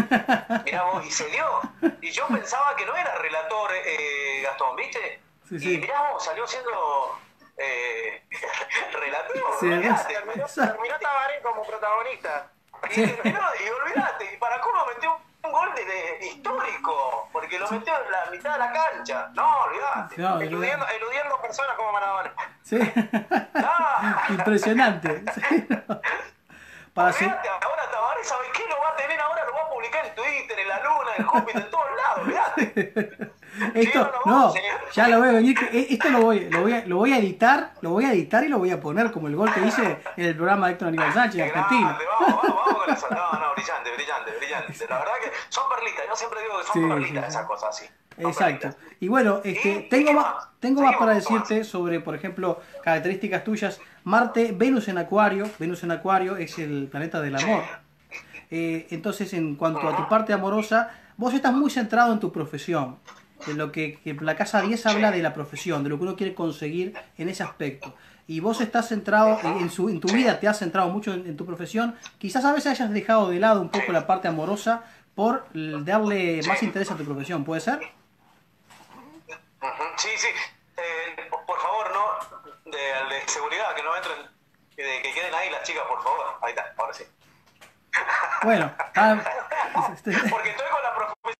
Mirá vos, y se dio. Y yo pensaba que no era relator eh, Gastón, ¿viste? Sí, sí. Y mirá vos, salió siendo eh, relativo. Sí, olvidate, Terminó, Exacto. terminó Tabaré como protagonista. y, terminó, y olvidate, y para Cuba metió un gol de, de- histórico, porque lo metió en la mitad de la cancha. No, olvidate. No, Eludiendo, eludiendo personas como Maradona. Sí. Ah, Impresionante. Sí. Para hacer... olvidate, ahora Tabaré, ¿sabes qué? Lo va a tener ahora, lo va a publicar en Twitter, en la Luna, en Júpiter, en todos lados, olvidate. Esto, no, ya lo veo venir. que- Esto lo voy, lo voy a, lo voy a editar, lo voy a editar y lo voy a poner como el gol que hice en el programa de Héctor Aníbal Sánchez, Qué argentino. grande, vamos, vamos, vamos con eso. No, no, brillante, brillante, brillante. La verdad que son perlitas, yo siempre digo que son Sí, perlitas sí, sí. esas cosas así. Son Exacto. perlitas. Y bueno, este, ¿Y- y tengo qué más, más? tengo más para Seguimos, decirte sobre, por ejemplo, características tuyas. Marte, Venus en Acuario. Venus en Acuario es el planeta del amor. Eh, entonces, en cuanto a tu parte amorosa, vos estás muy centrado en tu profesión. De lo que, que la casa diez habla de la profesión, de lo que uno quiere conseguir en ese aspecto. Y vos estás centrado en, en su, en tu vida, te has centrado mucho en, en tu profesión. Quizás a veces hayas dejado de lado un poco la parte amorosa por l- darle más interés a tu profesión, ¿puede ser? Ujú, sí, sí. Eh, por- por favor, no. De, de seguridad, que no entren. Que, de- que queden ahí las chicas, por favor. Ahí está, ahora sí. Bueno, ah, este, Porque estoy con la profesión.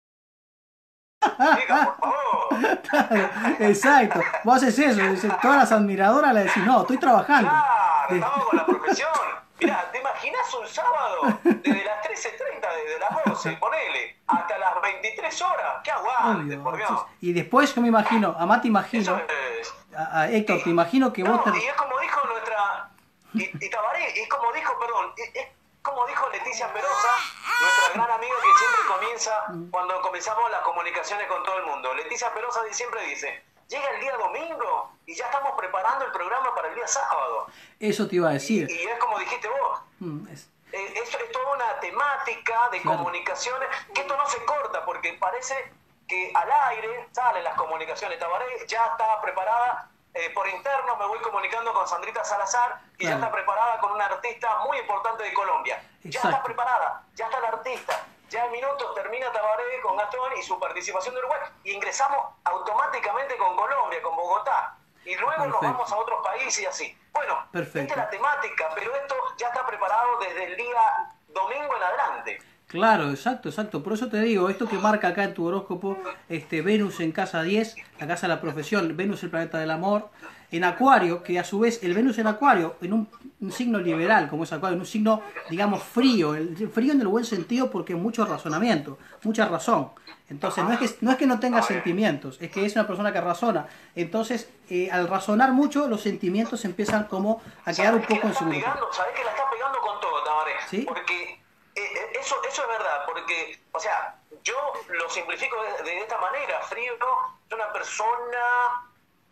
Chicas, por favor. claro, exacto. Vos haces eso, dices, todas las admiradoras le decís, no, estoy trabajando. Claro, Eh, estamos con la profesión. Mirá, ¿te imaginas un sábado desde las trece treinta, desde las doce, ponele, hasta las veintitrés horas? ¡Qué aguante, obvio, por Dios! sí. Y después yo me imagino, a Mati Eso imagino, es... a, a Héctor, te imagino que vos No, te... y es como dijo nuestra... Y, y Tabaré, es como dijo, perdón, es, es como dijo Leticia Perosa, nuestra gran amiga que siempre comienza cuando comenzamos las comunicaciones con todo el mundo. Leticia Perosa siempre dice, llega el día domingo y ya estamos preparando el programa para el día sábado. Eso te iba a Y, decir. y es como dijiste vos, Mm, es- eh, esto es toda una temática de Claro. comunicaciones, que esto no se corta porque parece que al aire salen las comunicaciones. Tabaré ya está preparada, eh, por interno me voy comunicando con Sandrita Salazar, y ya Claro. está preparada con una artista muy importante de Colombia. Ya Exacto. está preparada, ya está la artista. Ya en minutos termina Tabaré con Gastón y su participación de Uruguay, y ingresamos automáticamente con Colombia, con Bogotá. Y luego nos Perfecto. vamos a otros países y así. Bueno, Perfecto. esta es la temática, pero esto ya está preparado desde el día domingo en adelante. Claro, exacto, exacto. Por eso te digo, esto que marca acá en tu horóscopo, este Venus en casa diez, la casa de la profesión, Venus el planeta del amor, en Acuario, que a su vez el Venus en Acuario, en un, un signo liberal como es Acuario, en un signo, digamos, frío, el frío en el buen sentido porque mucho razonamiento, mucha razón. Entonces, no es que no, es que no tenga sentimientos, es que es una persona que razona. Entonces, eh, al razonar mucho, los sentimientos empiezan como a quedar un ¿Sabés que poco la en está segundo plano. pegando? ¿Sabés que la está pegando con todo, Tabaré? ¿Sí? Porque eh, eh, eso, eso es verdad, porque, o sea, yo lo simplifico de, de esta manera. Frío es una persona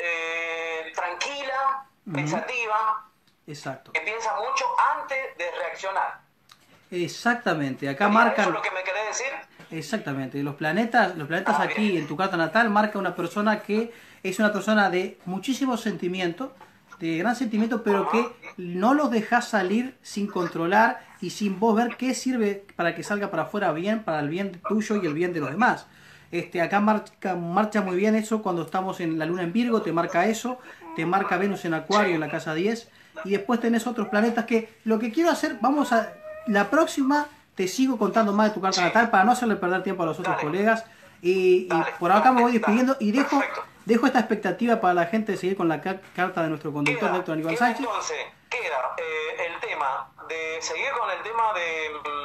eh, tranquila, Ujú. pensativa, Exacto. que piensa mucho antes de reaccionar. Exactamente, acá ¿Eso marcan... es lo que me querés decir? Exactamente, los planetas, los planetas Ah, aquí bien. en tu carta natal marca una persona que es una persona de muchísimos sentimientos, de gran sentimiento, pero que no los dejas salir sin controlar y sin vos ver qué sirve para que salga para afuera bien, para el bien tuyo y el bien de los demás. Este, acá marca, marcha muy bien eso cuando estamos en la luna en Virgo, te marca eso, te marca Venus en Acuario en la casa diez, y después tenés otros planetas que lo que quiero hacer, vamos a, la próxima te sigo contando más de tu carta Sí. natal para no hacerle perder tiempo a los otros Dale. colegas, y, y Dale. por acá me voy Dale. despidiendo y dejo, Perfecto. dejo esta expectativa para la gente de seguir con la ca- carta de nuestro conductor, Queda, Héctor Aníbal queda Sánchez. entonces, queda eh, el tema de seguir con el tema de,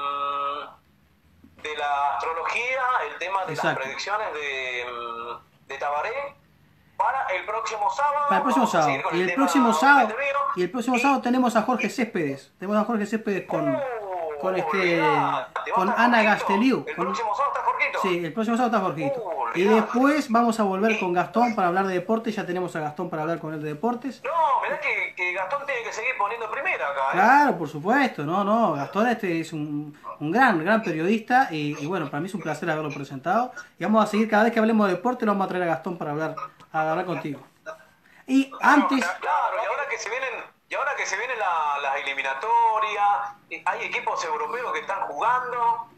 mm, de la astrología, el tema de Exacto. las predicciones de, mm, de Tabaré, para el próximo sábado. Para el próximo Vamos a sábado. seguir con Y el tema próximo sábado, obviamente mío. y el próximo Y- sábado tenemos a Jorge Céspedes. Tenemos a Jorge Céspedes con, Uh, con este olvidate, con va a estar Ana Jorgito. Gasteliu. El Con- próximo sábado está Jorgito. Sí, el próximo sábado está Jorgito. Uh, Y olvidate. después vamos a volver con Gastón para hablar de deportes. Ya tenemos a Gastón para hablar con él de deportes. No, mirá que, que Gastón tiene que seguir poniendo primera acá. ¿eh? Claro, por supuesto. No, no. Gastón este es un, un gran, gran periodista. Y, y bueno, para mí es un placer haberlo presentado. Y vamos a seguir cada vez que hablemos de deporte, lo vamos a traer a Gastón para hablar, a hablar contigo. Y antes... Claro, y ahora que se vienen, y ahora que se vienen la- las eliminatorias, y hay equipos europeos que están jugando,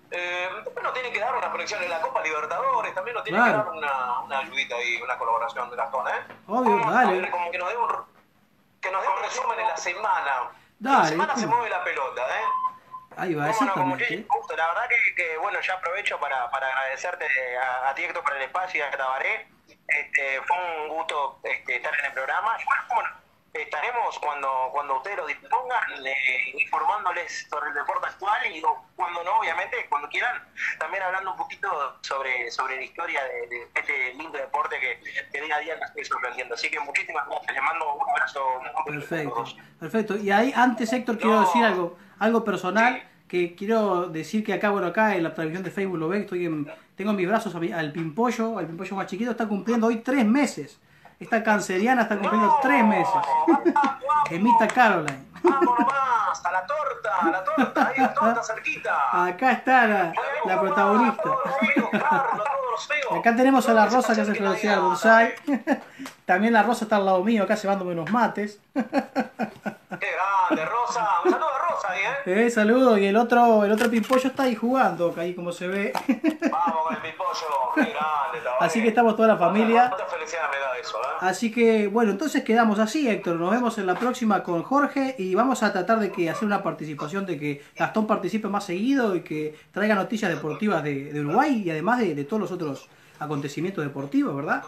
Eh, después nos tiene que dar una proyección en la Copa Libertadores, también nos tiene Claro. que dar una, una ayudita ahí, una colaboración de Gastón, ¿eh? Obvio, Vamos a dale. ver, como que nos dé un, que nos dé un resumen en la semana. Dale, En la semana se ¿cómo? mueve la pelota, ¿eh? Ahí va, Cómo no, con exactamente. muchísimo gusto. La verdad que, que, bueno, ya aprovecho para, para agradecerte a, a ti, Héctor, por el espacio y a Tabaré. Este, fue un gusto este, estar en el programa. Y bueno, cómo no, estaremos cuando, cuando ustedes lo dispongan, eh, informándoles sobre el deporte actual y o, cuando no, obviamente, cuando quieran, también hablando un poquito sobre, sobre la historia de, de este lindo deporte que, que día a día nos estoy sorprendiendo. Así que muchísimas gracias. Les mando un abrazo. Perfecto, perfecto. Y ahí antes, Héctor, quiero No. decir algo, algo personal, que quiero decir que acá, bueno, acá en la transmisión de Facebook lo ven, estoy en, tengo en mis brazos a mi- al Pimpollo, al Pimpollo más chiquito, está cumpliendo hoy tres meses. Esta canceriana está cumpliendo tres meses. Emita Caroline. Vamos nomás, a la torta, a la torta, ahí la torta cerquita. Acá está la, la protagonista. Todos los feos, Carlos, todos los feos. Acá tenemos a la Todos Rosa que se hace acerquen florecer al ahí a- bonsai. También la Rosa está al lado mío, acá llevándome unos mates. Qué grande, Rosa. Un saludo a Rosa ahí, ¿eh? Eh, saludo. Y el otro, el otro Pimpollo está ahí jugando, ahí como se ve. Vamos con el pipollo. Qué grande, Tabaré. Así que estamos toda la familia. Cuánta felicidad me da eso, ¿eh? Así que, bueno, entonces quedamos así, Héctor. Nos vemos en la próxima con Jorge y vamos a tratar de que hacer una participación, de que Gastón participe más seguido y que traiga noticias deportivas de, de Uruguay y además de, de todos los otros acontecimientos deportivos, ¿verdad?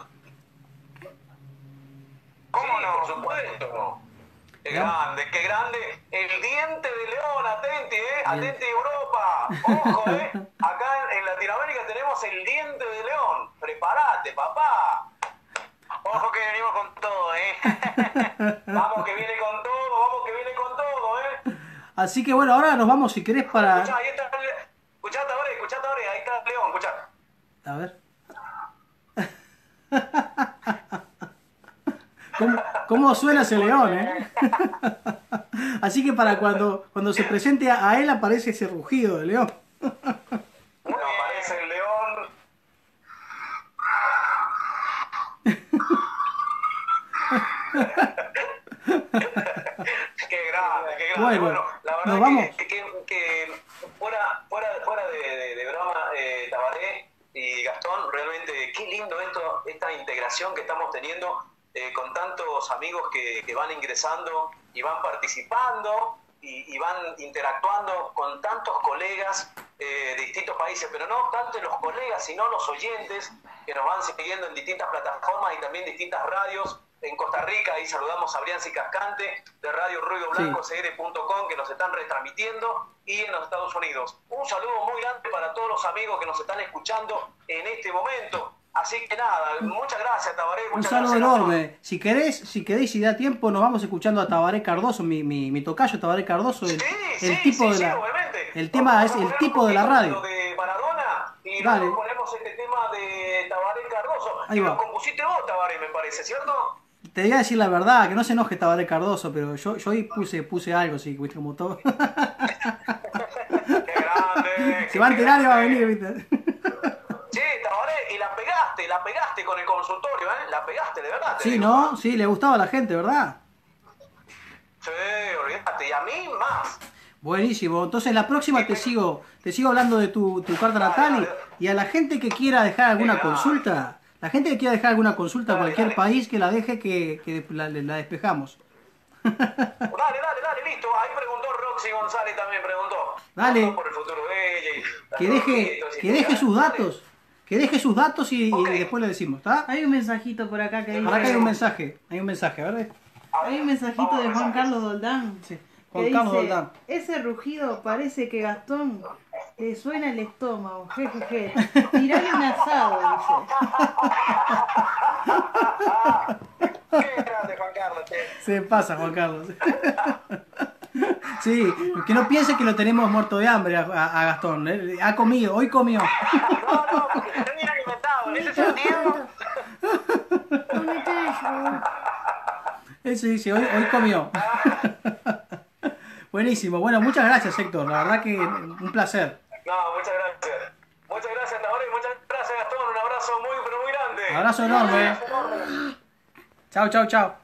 ¿Cómo no? Por supuesto. Qué grande, qué grande. El diente de león, atenti, ¿eh? Atenti Europa. Ojo, ¿eh? Acá en, en Latinoamérica tenemos el diente de león. Prepárate, papá. Ojo que venimos con todo, ¿eh? Vamos que viene con todo, vamos que viene con todo, ¿eh? Así que, bueno, ahora nos vamos, si querés, para... Escuchá, ahí está el... Escuchá, Tabaré, escuchá, Tabaré, ahí está el león, escuchá. A ver. ¿Cómo, cómo suena ese león, eh? Así que para cuando, cuando se presente a, a él aparece ese rugido de león. Bueno, aparece el león. Qué grande, qué grande. Bueno, Bueno, la verdad nos que, vamos. que, que, que fuera, fuera, fuera de, de, de broma, eh, Tabaré y Gastón, realmente qué lindo esto, esta integración que estamos teniendo eh, con tantos amigos que, que van ingresando y van participando y, y van interactuando con tantos colegas eh, de distintos países, pero no tanto los colegas, sino los oyentes que nos van siguiendo en distintas plataformas y también distintas radios. En Costa Rica, ahí saludamos a Brianci Cascante de Radio Ruido Blanco C R punto com que nos están retransmitiendo, y en los Estados Unidos. Un saludo muy grande para todos los amigos que nos están escuchando en este momento. Así que nada, muchas gracias, Tabaré. Un Muchas saludo gracias, enorme. Si querés, si queréis y da tiempo, nos vamos escuchando a Tabaré Cardoso, mi, mi, mi tocayo Tabaré Cardoso, el, Sí, el sí, tipo sí, de sí, la, obviamente. el tema Vamos es a el poner tipo un de la poquito radio. de Maradona y Dale. luego ponemos este tema de Tabaré Cardoso. Ahí que va. lo compusiste vos, Tabaré, me parece, ¿cierto? Te voy a decir la verdad, que no se enoje Tabaré Cardoso, pero yo, yo ahí puse, puse algo, así, viste, como todo. Qué grande. Se va a qué enterar y va a grande. venir, viste. Sí, Tabaré, y la pegaste, la pegaste con el consultorio, ¿eh? La pegaste, de verdad. te Sí, digo. ¿no? Sí, le gustaba a la gente, ¿verdad? Sí, olvídate, y a mí más. Buenísimo. Entonces la próxima te sigo, te sigo hablando de tu, tu carta natal y, y a la gente que quiera dejar alguna Dale. consulta, la gente que quiera dejar alguna consulta a Dale, cualquier dale. país, que la deje, que, que la, la despejamos. Dale, dale, dale, listo. Ahí preguntó Roxy González, también preguntó. Dale. Preguntó por el futuro de ella y- Que deje, que deje sus Dale. datos, que deje sus datos y, y Ok. después le decimos, ¿está? Hay un mensajito por acá que dice... Para acá hay un mensaje, hay un mensaje, ¿verdad? A ver, Hay un mensajito vamos a de Juan mensajes. Carlos Doldán. Sí. Que Juan Carlos dice, Doldán. ese rugido parece que Gastón te suena el estómago, jejeje. Tirale un asado, dice. Qué grande, Juan Carlos. che. Se pasa, Juan Carlos. Sí, que no piense que lo tenemos muerto de hambre a, a- a Gastón. ¿eh? Ha comido, hoy comió. No, no, porque se termina alimentado. En ese sentido, Eso dice, hoy, hoy comió. Buenísimo. Bueno, muchas gracias, Héctor. La verdad que un placer. No, muchas gracias. Muchas gracias, Tabaré. Muchas gracias, Gastón. Un abrazo muy, pero muy grande. Abrazo enorme. Chao, chao, chao.